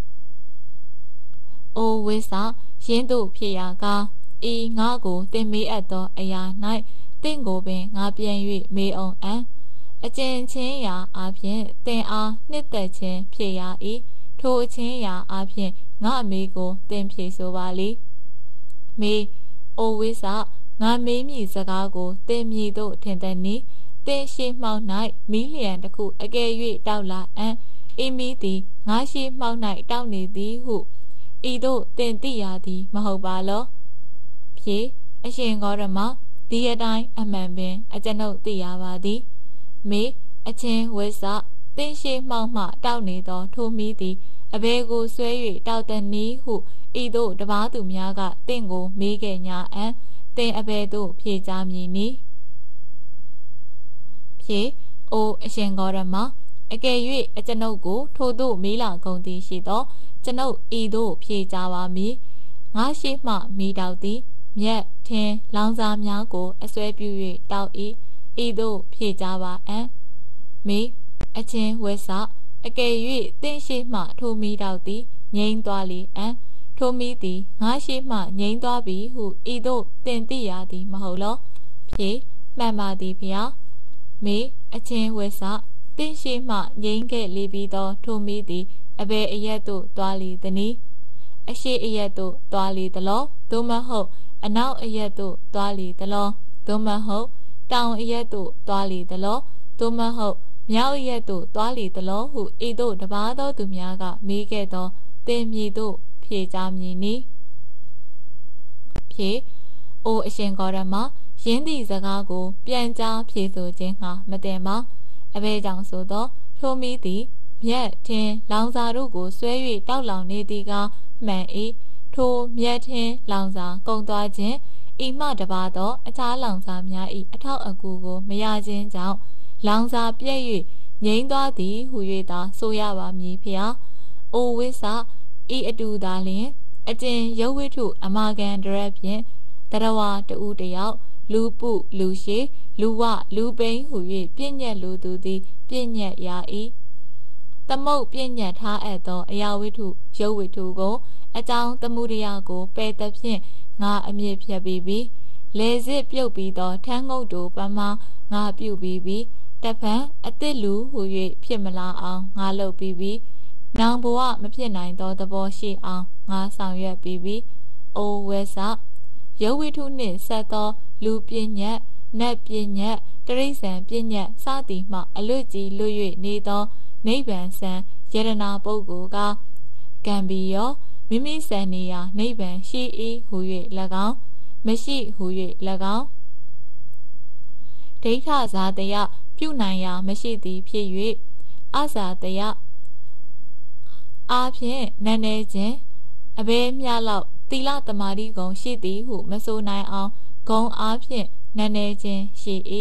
အိုဝိဆရင်းတို့ဖြစ်ရာကားဤငါကိုတင်မေးအပ်သောအရာ၌တင့်ကိုပင်ငါပြန်၍မေးအောင်အံအကျဉ်ချင်းရာအပြင်တင်အားနှစ်သက်ခြင်းဖြစ်ရာ၏ထိုအချင်းရာအပြင်ငါအမေကိုတင်ဖြေဆိုပါလိမေအိုဝိဆငါမေးမည်စကားကိုတင်မည်တို့ထင်သည်နီတင်ရှိမှောက်၌မီးလျံတစ်ခုအကယ်၍တောက်လာအံအင်းမီသည်ငါရှိမှောက်၌တောက်နေသည်ဟုဤတို့တင်သိရသည်မဟုတ်ပါလောဖြေအရှင်ဂေါရမဒီအတိုင်းအမှန်ပင်အကျွန်ုပ်သိရပါသည်မေအချင်းဝိဆတင်ရှိမှောက်မှတောက်နေသောထိုမီးသည်အဘဲကိုဆွဲ၍တောက်တနည်းဟုဤတို့တပါးသူများကတင့်ကိုမေးခဲ့ညာအံတင်အဘဲတို့ဖြေကြမည်နီဖြေအိုအရှင်ဂေါရမအကယ်၍အကျွန်ုပ်ကိုထိုတို့မေးလာကုန်သည်ရှိသောကျွန်ုပ်ဤတို့ဖြေကြပါမည်ငါရှိမှမိတောက်သည်မြက်ထင်းလောင်စာများကိုအစွဲပြု၍တောက်၏ဤတို့ဖြေကြပါအံမေအချင်းဝိဆအကယ်၍တင့်ရှိမှထိုမိတောက်သည်ငြိမ်းသွားလေအံထိုမိသည်ငါရှိမှငြိမ်းသွားပြီဟုဤတို့တင်သိရသည်မဟုတ်လောဖြေမှန်ပါသည်ဖျားမေအချင်းဝိဆတင့်ရှိမှငြိမ်းခဲ့လေပြီးသောထိုမိသည်အဘယ်အရက်သို့သွားလေသနည်းအရှိအရက်သို့သွားလေသလောသို့မဟုတ်အနောက်အရက်သို့သွားလေသလောသို့မဟုတ်တောင်အရက်သို့သွားလေသလောသို့မဟုတ်မြောက်အရက်သို့သွားလေသလောဟုဤတို့တပါးသောသူများကမေးခဲ့သောတင်မည်တို့ဖြေကြမည်နီဖြေအိုအရှင်ဂေါရမယင်းသည့်စကားကိုပြန်ကြားဖြေဆိုခြင်းငှာမတင်ပါအဘဲကြောင့်ဆိုသောထိုမီးသည်မြက်ထင်းလောင်စာတို့ကိုဆွဲ၍တောက်လောင်နေသည်ကမှန်၏ထိုမြက်ထင်းလောင်စာကုန်သွားခြင်းဤမှတပါသောအခြားလောင်စာများ၏အထောက်အကူကိုမရခြင်းကြောင့်လောင်စာပြည့်၍ငြိမ်းသွားသည်ဟု၍သာဆိုရပါမည်ဖျားအိုဝိဆဤအတူသာလျှင်အကျဉ်ရုပ်ဝိထုအမာကန်တရက်ဖြင့်တရဝတူတယောက်လူပုလူရှိလူဝလူပိန်ဟု၍ပြည့်ညက်လူသူသည်ပြည့်ညက်ရာ၏သမုတ်ပြည့်ညက်ထားအပ်သောအရာဝိထုရုပ်ဝိထုကိုအကြောင်းသမှုရိယကိုပယ်သဖြင့်ငါအမြင့်ဖြတ်ပြီးပြီလေစစ်ပြုတ်ပြီးသောထန်းငုတ်တို့ပမာငါပြုတ်ပြီးပြီတဖန်အသစ်လူဟု၍ဖြစ်မလာအောင်ငါလုပ်ပြီးပြီနောင်ဘဝမဖြစ်နိုင်သောသဘောရှိအောင်ငါဆောင်ရွက်ပြီးပြီအိုဝဲဆရုပ်ဝိထုနှင့်ဆက်သောလူပညာနတ်ပညာတရိษံပညာစသည်မှအလွတ်ကြီးလွတ်၍နေသောနိဗ္ဗာန်ဆံယရနာပုဂ္ဂိုလ်ကကံဘီယောမိမိစံနေရာနိဗ္ဗာန်ရှိ၏ဟူ၍၎င်းမရှိဟူ၍၎င်းဒိဋ္ဌဇာတယပြုနိုင်ရာမရှိသည်ဖြစ်၍အဇာတယအားဖြင့်နည်းနည်းချင်းအဘဲမြလောက်သီလသမာဓိဂုဏ်ရှိသည်ဟုမဆိုနိုင်အောင်ဂုဏ်အားဖြင့်နည်းနည်းချင်းရှိ၏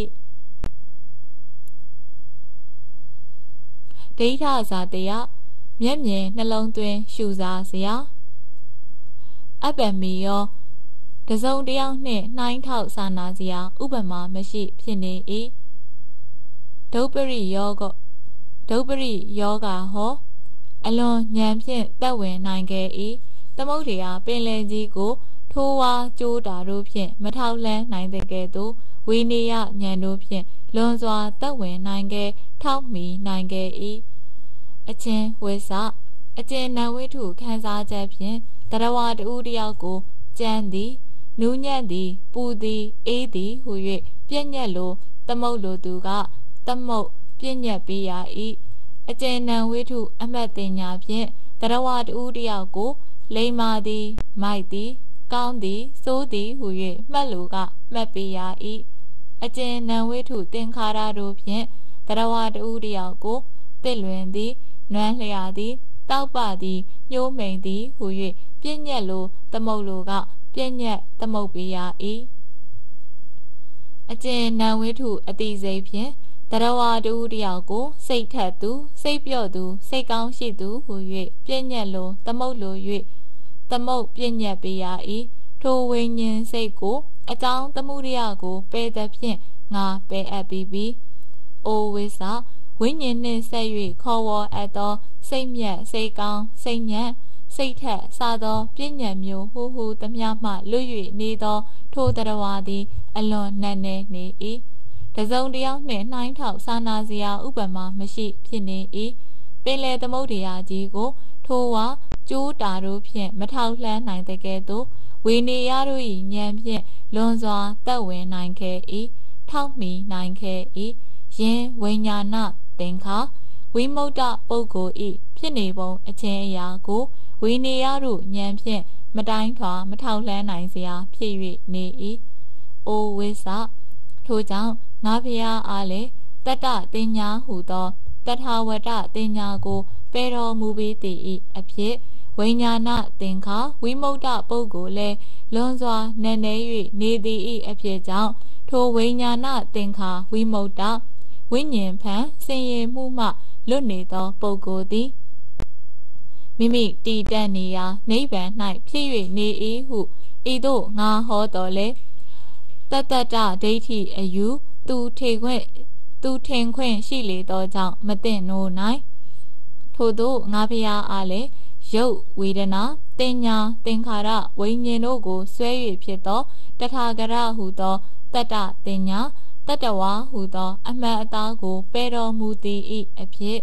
ဒိဋ္ဌဇာတယမျက်မြင်နှလုံးသွင်းရှုစားစရာအပ္ပမီယောတစုံတယောက်နှင့်နှိုင်းထောက်စာနာစရာဥပမာမရှိဖြစ်နေ၏ဒုပ္ပရိယောကဒုပ္ပရိယောဂဟောအလွန်ဉာဏ်ဖြင့်သက်ဝင်နိုင်ခဲ့၏သမုဒ္ဒရာပင်လယ်ကြီးကိုထိုးဝါကြိုးတာတို့ဖြင့်မထောက်လှမ်းနိုင်တဲ့ကဲ့သို့ဝိနည်းဉာဏ်တို့ဖြင့်လွန်စွာသက်ဝင်နိုင်ခဲ့ထောက်မီနိုင်ခဲ့၏အချင်းဝိသအကျဉ်နံဝိထုခံစားချက်ဖြင့်တရဝတူတယောက်ကိုကြမ်းသည်နူးညံ့သည်ပူသည်အေးသည်ဟု၍ပြည့်ညက်လိုသမုတ်လိုသူကသမုတ်ပြည့်ညက်ပေးရ၏အကျဉ်နံဝိထုအမှတ်တင်ညာဖြင့်တရဝတူတယောက်ကိုလိမ္မာသည်မိုက်သည်ကောင်းသည်ဆိုးသည်ဟု၍မှတ်လိုကမှတ်ပေးရ၏အကျဉ်နံဝိထုသင်္ခါရတို့ဖြင့်တရဝတူတယောက်ကိုတစ်လွင်သည်နွမ်းလျာသည်တောက်ပသည်ညှိုးမိန်သည်ဟု၍ပြည့်ညက်လိုသမုတ်လိုကပြည့်ညက်သမုတ်ပေးရ၏အကျဉ်နံဝိထုအတိစိတ်ဖြင့်တရဝတူတယောက်ကိုစိတ်ထက်သူစိတ်ပြော့သူစိတ်ကောင်းရှိသူဟု၍ပြည့်ညက်လိုသမုတ်လို၍သမုတ်ပြည့်ညက်ပေးရ၏ထိုဝိညာဉ်စိတ်ကိုအကြောင်းသမှုရိယကိုပယ်သဖြင့်ငါပယ်အပ်ပြီးပြီအိုဝိသဝိညာဉ်နှင့်ဆက်၍ခေါ်ဝေါ်အပ်သောစိတ်မြတ်စိတ်ကောင်းစိတ်ညံ့စိတ်ထက်စသောပြဉ္ညာမျိုးဟူဟူသမျှမှလွတ်၍နေသောထိုတရဝါသည်အလွန်နက်နဲနေ၏တစုံတယောက်နှင့်နှိုင်းထောက်စာနာစရာဥပမာမရှိဖြစ်နေ၏ပင်လေသမုဒ္ဒရာကြီးကိုထိုဝါကျိုးတာတို့ဖြင့်မထောက်လှမ်းနိုင်တဲ့ကဲ့သို့ဝိနည်းတို့၏ဉာဏ်ဖြင့်လွန်စွာသက်ဝင်နိုင်ခဲ့၏ထောက်မီနိုင်ခဲ့၏ယင်ဝိညာဏသင်္ခါဝိမုတ္တပုဂ္ဂိုလ်၏ဖြစ်နေပုံအချင်းအရာကိုဝိနည်းတို့ဉာဏ်ဖြင့်မတိုင်းထွာမထောက်လှမ်းနိုင်စရာဖြစ်၍နေ၏အိုဝိသထိုကြောင့်ငါဖျားအားလည်းတတ္တတင်ညာဟုသောတထာဝတ္တတင်ညာကိုပယ်တော်မူပြီးတည်၏အဖြစ်ဝိညာဏသင်္ခါဝိမုတ္တပုဂ္ဂိုလ်လည်းလွန်စွာနက်နဲ၍နေသည်၏အဖြစ်ကြောင့်ထိုဝိညာဏသင်္ခါဝိမုတ္တဝိညာဉ်ဖန်ဆင်ရင်မှုမှလွတ်နေသောပုဂ္ဂိုလ်သည်မိမိတည်တတ်နေရာနိဗ္ဗာန်၌ဖြစ်၍နေ၏ဟုဤသို့ငါဟောတော်လေတတ္တတဒိဋ္ဌိအယူသူထေခွင့်သူထင်ခွင့်ရှိလေသောကြောင့်မသိနိုးနိုင်ထို့သောငါဖျားအားလည်းရုပ်ဝေဒနာတင်ညာသင်္ခါရဝိညာဉ်တို့ကိုဆွဲ၍ဖြစ်သောတထာဂရဟုသောတတ္တတင်ညာတတ္တဝါဟုသောအမှန်အသားကိုပယ်တော်မူသည်၏အဖြစ်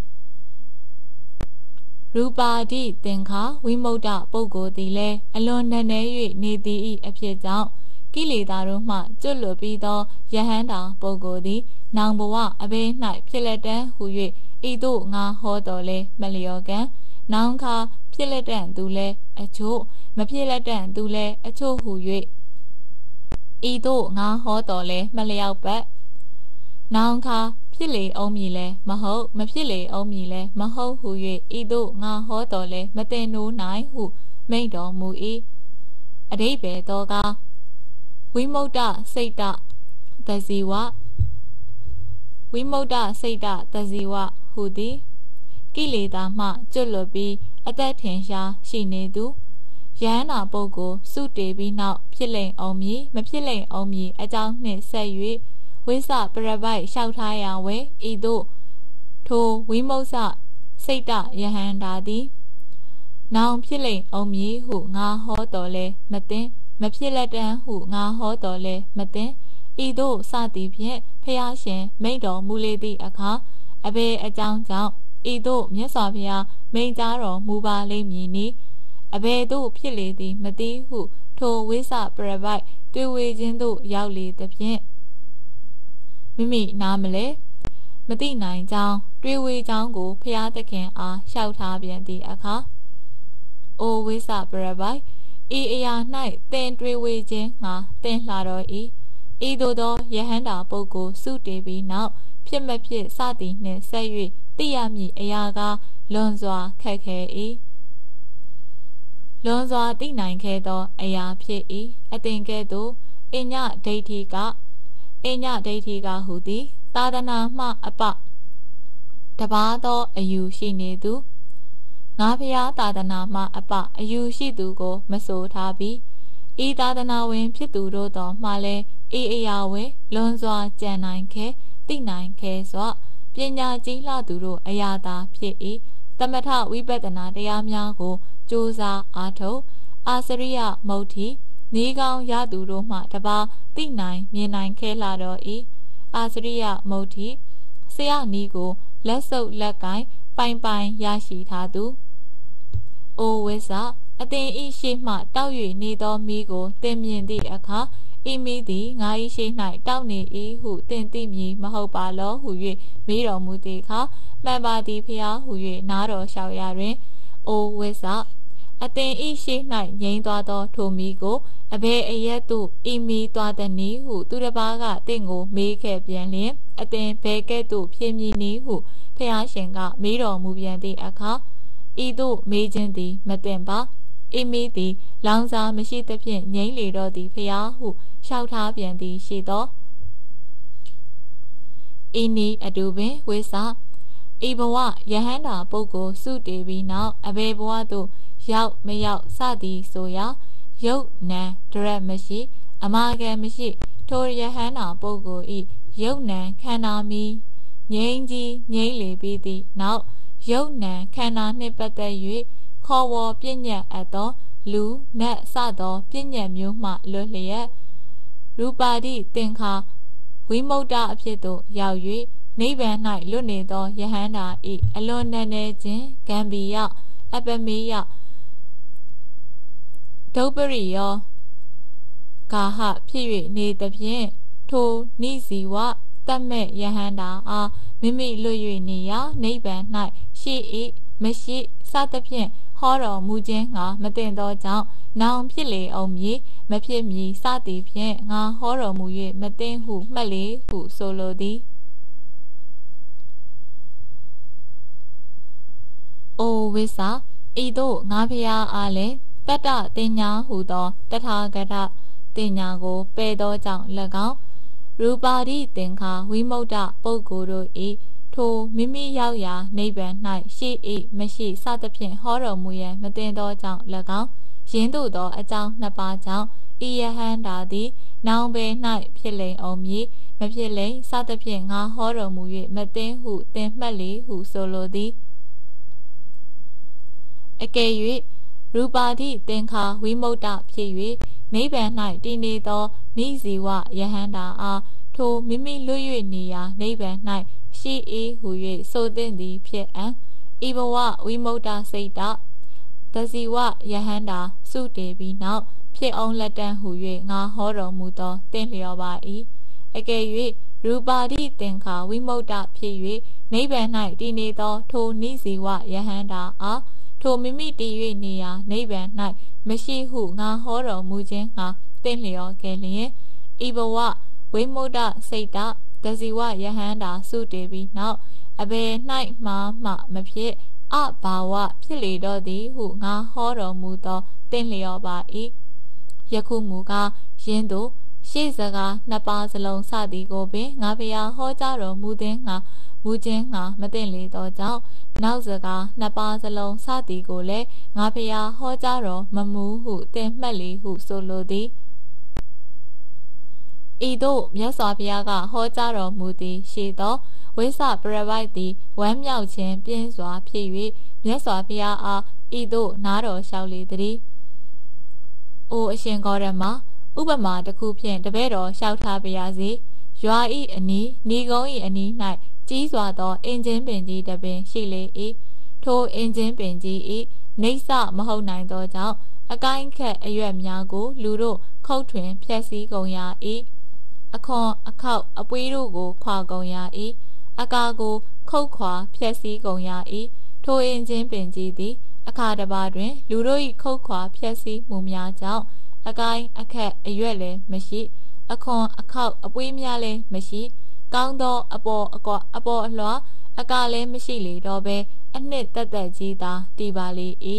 ရူပါတိသင်္ခါဝိမုတ္တပုဂ္ဂိုလ်သည်လည်းအလွန်နက်နဲ၍နေသည်၏အဖြစ်ကြောင့်ကိလေသာတို့မှကျွတ်လွတ်ပြီးသောယဟန္တာပုဂ္ဂိုလ်သည်နောင်ဘဝအဘေး၌ဖြစ်လက်တန်းဟု၍ဤသို့ငါဟောတော်လဲမလျော်ကန်နောင်ခါဖြစ်လက်တန်းသူလဲအချို့မဖြစ်လက်တန်းသူလဲအချို့ဟု၍ဤသို့ငါဟောတော်လဲမလျောက်ပတ်နောင်ခါဖြစ်လေအောင်မည်လဲမဟုတ်မဖြစ်လေအောင်မည်လဲမဟုတ်ဟု၍ဤသို့ငါဟောတော်လဲမတင်နိုးနိုင်ဟုမိန့်တော်မူ၏အဓိပ္ပာယ်တော်ကဝိမုတ္တစိတ်တသဇီဝဝိမုတ္တစိတ်တသဇီဝဟူသည်ကိလေသာမှကျွတ်လွတ်ပြီးအသက်ထင်ရှားရှိနေသူယဟန္တာပုဂ္ဂိုလ်စုတည်ပြီးနောက်ဖြစ်လိမ့်အောင်မည်မဖြစ်လိမ့်အောင်မည်အကြောင်းနှင့်ဆက်၍ဝိသပရပိုက်လျှောက်ထားရာဝဲဤသို့ထိုဝိမုစ္စစိတ်တယဟန္တာသည်နောင်ဖြစ်လိမ့်အောင်မည်ဟုငါဟောတော်လဲမသိမဖြစ်လက်တန်းဟုငါဟောတော်လဲမသိဤသို့စသည်ဖြင့်ဖျားရှင်မိန့်တော်မူလေသည့်အခါအဘယ်အကြောင်းကြောင့်ဤသို့မြတ်စွာဘုရားမိန့်ကြားတော်မူပါလိမ့်မည်နီအဘယ်သို့ဖြစ်လေသည်မသိဟုထိုဝိသပရပိုက်တွေ့ဝေခြင်းသို့ရောက်လေသဖြင့်မိမိနားမလဲမသိနိုင်ကြောင်းတွေ့ဝေကြောင်းကိုဖျားသခင်အားလျှောက်ထားပြန်သည့်အခါအိုဝိသပရပိုက်ဤအရာ၌သင်တွေ့ဝေခြင်းငါသင်လှတော်၏ဤသို့သောယဟန္တာပုဂ္ဂိုလ်စုတည်ပြီးနောက်ဖြစ်မဖြစ်စသည်နှင့်ဆက်၍သိရမည်အရာကလွန်စွာခက်ခဲ၏လွန်စွာသိနိုင်ခဲ့သောအရာဖြစ်၏အသင်ကဲ့သို့အညဒိဋ္ဌိကအညဒိဋ္ဌိကဟူသည်သာသနာမှအပတပါးသောအယူရှိနေသူငါဖျားသာသနာမှအပအယူရှိသူကိုမဆိုထားပြီးဤသာသနာဝင်ဖြစ်သူတို့သောမှလည်းဤအရာဝင်လွန်စွာကြံနိုင်ခဲသိနိုင်ခဲစွာပညာကြီးလှသူတို့အရာသာဖြစ်၏သမထဝိပဿနာတရားများကိုကြိုးစားအားထုတ်အာစရိယမုဋ္ဌိဤကောင်းရသူတို့မှတပါသိနိုင်မြင်နိုင်ခဲလာတော့၏အာစရိယမုဋ္ဌိဆရာနီးကိုလက်ဆုပ်လက်ကိုင်းပိုင်ပိုင်ရရှိထားသူအိုဝိဇ္ဇအသင်ဤရှိမှတောက်၍နေသောမိကိုသင်မြင်သည့်အခါဤမိသည်ငါဤရှိ၌တောက်နေ၏ဟုသင်သိမည်မဟုတ်ပါလောဟု၍မေးတော်မူသည့်အခါမှန်ပါသည်ဖျားဟု၍နားတော်လျှောက်ရတွင်အိုဝိဇ္ဇအသင်ဤရှိ၌ငြိမ်းသွားသောထိုမိကိုအဘယ်အရက်သို့ဤမိသွားသည်နည်းဟုသူတစ်ပါးကသင်ကိုမေးခဲ့ပြန်လျင်အသင်ဘယ်ကဲ့သို့ဖြစ်မည်နည်းဟုဖျားရှင်ကမေးတော်မူပြန်သည့်အခါဤသို့မေးခြင်းသည်မသင့်ပါဤမိသည်လောင်စာမရှိသဖြင့်ငြိမ်းလေတော့သည်ဖျားဟုလျှောက်ထားပြန်သည်ရှိသောဤနည်းအတူပင်ဝိသဤဘဝယဟန္တာပုဂ္ဂိုလ်စုတည်ပြီးနောက်အဘယ်ဘဝသို့ရောက်မရောက်စသည်ဆိုရာယုတ်နံဒရက်မရှိအမာကံမရှိထိုယဟန္တာပုဂ္ဂိုလ်ဤယုတ်နံခန္ဓာမီငြိမ်းကြီးငြိမ်းလေပြီးသည့်နောက်ယုတ်နံခန္ဓာနှင့်ပတ်သက်၍ခေါ်ဝေါ်ပြည့်ညတ်အပ်သောလူနတ်စသောပြည့်ညတ်မျိုးမှလွတ်လျက်ရူပါတိသင်္ခါဝိမု ക്ത အဖြစ်သို့ရောက်၍နိဗ္ဗာန်၌လွတ်နေသောယဟန္တာဤအလွန်နက်နဲခြင်းဂံဘီယအပမေယဒုပရိယောဂါဟဖြစ်၍နေသဖြင့်ထိုနိဇီဝတတ်မဲ့ယဟန္တာအားမိမိလွတ်၍နေရာနိဗ္ဗာန်၌ရှိ၏မရှိစသဖြင့်ဟောတော်မူခြင်းငါမတင်သောကြောင့်နောင်ဖြစ်လေအောင်မည်မဖြစ်မည်စသည်ဖြင့်ငါဟောတော်မူ၍မတင်ဟုမှတ်လေဟုဆိုလိုသည်အိုဝိသဤသို့ငါဖျားအားလည်းတတ္တတင်ညာဟုသောတထာဂတတင်ညာကိုပယ်သောကြောင့်၎င်းရူပါတိသင်္ခါဝိမု ക്ത ပုဂ္ဂိုလ်တို့ဤထိုမိမိရောက်ရာနိဗ္ဗာန်၌ရှိ၏မရှိစသဖြင့်ဟောတော်မူရန်မတင်သောကြောင့်၎င်းယင်းသို့သောအကြောင်းနှစ်ပါးကြောင့်ဤယဟန္တာသည်နောင်ပေ၌ဖြစ်လိမ့်အောင်မည်မဖြစ်လိမ့်စသဖြင့်ငါဟောတော်မူ၍မတင်ဟုသင်မှတ်လေဟုဆိုလိုသည်အကယ်၍ရူပါတိသင်္ခါဝိမု ക്ത ဖြစ်၍နိဗ္ဗာန်၌တည်နေသောနိဇီဝယဟန္တာအားထိုမိမိလွတ်၍နေရာနိဗ္ဗာန်၌ရှိ၏ဟု၍ဆိုသင့်သည်ဖြစ်အံဤဘဝဝိမု ക്ത စိတ်တသဇီဝယဟန္တာစုတည်ပြီးနောက်ဖြစ်အောင်လက်တန်းဟု၍ငါဟောတော်မူသောသင်လျော်ပါ၏အကယ်၍ရူပါတိသင်္ခါဝိမု ക്ത ဖြစ်၍နိဗ္ဗာန်၌တည်နေသောထိုနိဇီဝယဟန္တာအားထိုမိမိတည်၍နေရာနိဗ္ဗာန်၌မရှိဟုငါဟောတော်မူခြင်းငါသင်လျော်ခဲ့လျင်ဤဘဝဝိမု ക്ത စိတ်တသဇီဝယဟန္တာစုတည်ပြီးနောက်အဘယ်၌မှမှမဖြစ်အဘာဝဖြစ်လေတော့သည်ဟုငါဟောတော်မူသောသင်လျော်ပါ၏ယခုမူကားယင်းသို့ရှေ့စကားနှစ်ပါးစလုံးစသည်ကိုပင်ငါဖျားဟောကြားတော်မူသည်ငါမူခြင်းငါမသိလေသောကြောင့်နောက်စကားနှစ်ပါးစလုံးစသည်ကိုလည်းငါဖျားဟောကြားတော်မမူဟုသင်မှတ်လေဟုဆိုလိုသည်ဤသို့မြတ်စွာဘုရားကဟောကြားတော်မူသည်ရှိသောဝိသပရပိုက်သည်ဝမ်းမြောက်ခြင်းပြင်းစွာဖြစ်၍မြတ်စွာဘုရားအားဤသို့နားတော်လျှောက်လေသည်။အိုအရှင်ဂေါရမဥပမာတစ်ခုဖြင့်တပည့်တော်လျှောက်ထားပါရစေ။ရွာဤအနီးဏီကုန်းဤအနီး၌ကြီးစွာသောအင်ဂျင်ပင်ကြီးတစ်ပင်ရှိလေ၏။ထိုအင်ဂျင်ပင်ကြီးဤနိစ္စမဟုတ်နိုင်သောကြောင့်အကိုင်းခက်အရွက်များကိုလူတို့ခုတ်ထွင်ဖျက်ဆီးကုန်ရ၏အခွန်အခောက်အပွေးတို့ကိုခွာကုန်ရ၏အကာကိုခုတ်ခွာဖျက်ဆီးကုန်ရ၏ထိုအင်ချင်းပင်ကြီးသည်အခါတစ်ပါးတွင်လူတို့၏ခုတ်ခွာဖျက်ဆီးမှုများကြောင့်အကိုင်းအခက်အရွက်လည်းမရှိအခွန်အခောက်အပွေးများလည်းမရှိကောင်းသောအပေါ်အကွာအပေါ်အလွှာအကာလည်းမရှိလေတော့ဘဲအနှစ်သက်သက်ကြီးသာတည်ပါလေ၏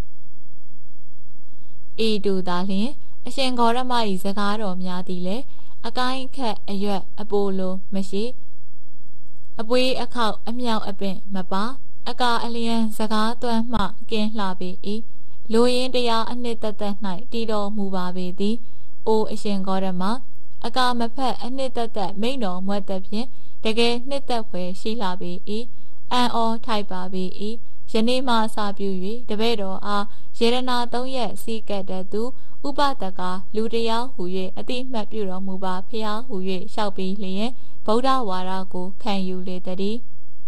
ဤတူသာလျှင်အရှင်ဂေါရမ၏စကားတော်များသည်လည်းအကိုင်းခက်အရွက်အပိုလိုမရှိအပွေးအခောက်အမြောက်အပင့်မပါအကာအလျံစကားသွမ်းမှကင်းလှပေ၏လိုရင်းတရားအနှစ်သက်သက်၌တည်တော်မူပါပေသည်အိုအရှင်ဂေါရမအကာမဖက်အနှစ်သက်သက်မိန်တော်မွတ်သဖြင့်တကယ်နှစ်သက်ဖွယ်ရှိလှပေ၏အံ့ဩထိုက်ပါပေ၏ယနေ့မှစပြု၍တပည့်တော်အားယေရနာသုံးရက်စီကတ်တဲ့သူဥပဒကလူတရားဟူ၍အတိမှတ်ပြုတော်မူပါဖျားဟူ၍လျှောက်ပြီးလျင်ဗုဒ္ဓဝါဒကိုခံယူလေတည်း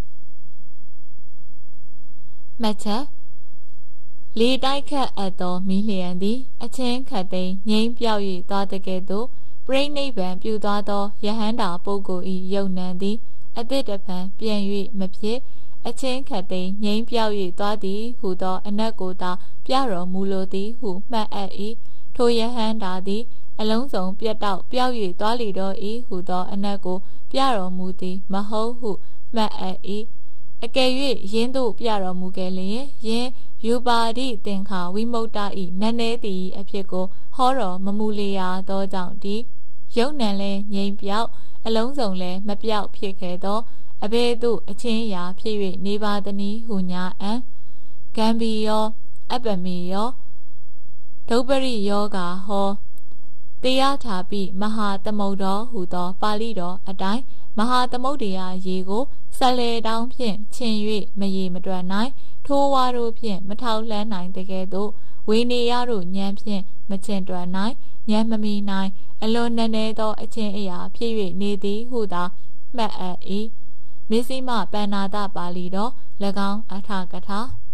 မှတ်ချက်လေတိုက်ခတ်အပ်သောမီးလျံသည်အချင်းခတ်သိမ်းငြိမ်းပြောက်၍သွားတကဲ့သို့ပြိဋိနိဗ္ဗာန်ပြုသွားသောယဟန္တာပုဂ္ဂိုလ်၏ယုံနံသည်အသစ်တဖန်ပြန်၍မဖြစ်အချင်းခတ်သိမ်းငြိမ်းပြောက်၍သွားသည်ဟုသောအနက်ကိုသာပြတော်မူလိုသည်ဟုမှတ်အပ်၏ထိုယဟန္တာသည်အလုံးစုံပြတ်တောက်ပြောက်၍သွားလေတော့၏ဟုသောအနက်ကိုပြတော်မူသည်မဟုတ်ဟုမှတ်အပ်၏အကယ်၍ယင်းသို့ပြတော်မူခဲ့လျင်ယင်းယူပါတိသင်္ခါဝိမု tta ၏နည်းနည်းသည်အဖြစ်ကိုဟောတော်မမူလျာသောကြောင့်ဒီယုံနံလဲငြိမ်ပြောက်အလုံးစုံလဲမပြောက်ဖြစ်ခဲ့သောအဘယ်သို့အချင်းရာဖြစ်၍နေပါသနည်းဟုညာအံဂံဘီယောအပ္ပမေယောဒုပ္ပရိယောဂါဟောတရားထာပိမဟာသမုဒ္ဒောဟုသောပါဠိတော်အတိုင်းမဟာသမုဒ္ဒရာရေကိုဆက်လေတောင်းဖြင့်ခြင်၍မရေမတွက်နိုင်ထိုးဝါတို့ဖြင့်မထောက်လှမ်းနိုင်တကယ်သို့ဝေနေရတို့ဉာဏ်ဖြင့်မချင်တွက်နိုင်ဉာဏ်မမီနိုင်အလွန်နည်းနည်းသောအချင်းအရာဖြစ်၍နေသည်ဟုသာမှတ်အပ်၏မစ္စည်းမပဏ္ဏာတပါဠိတော်၎င်းအထကထာ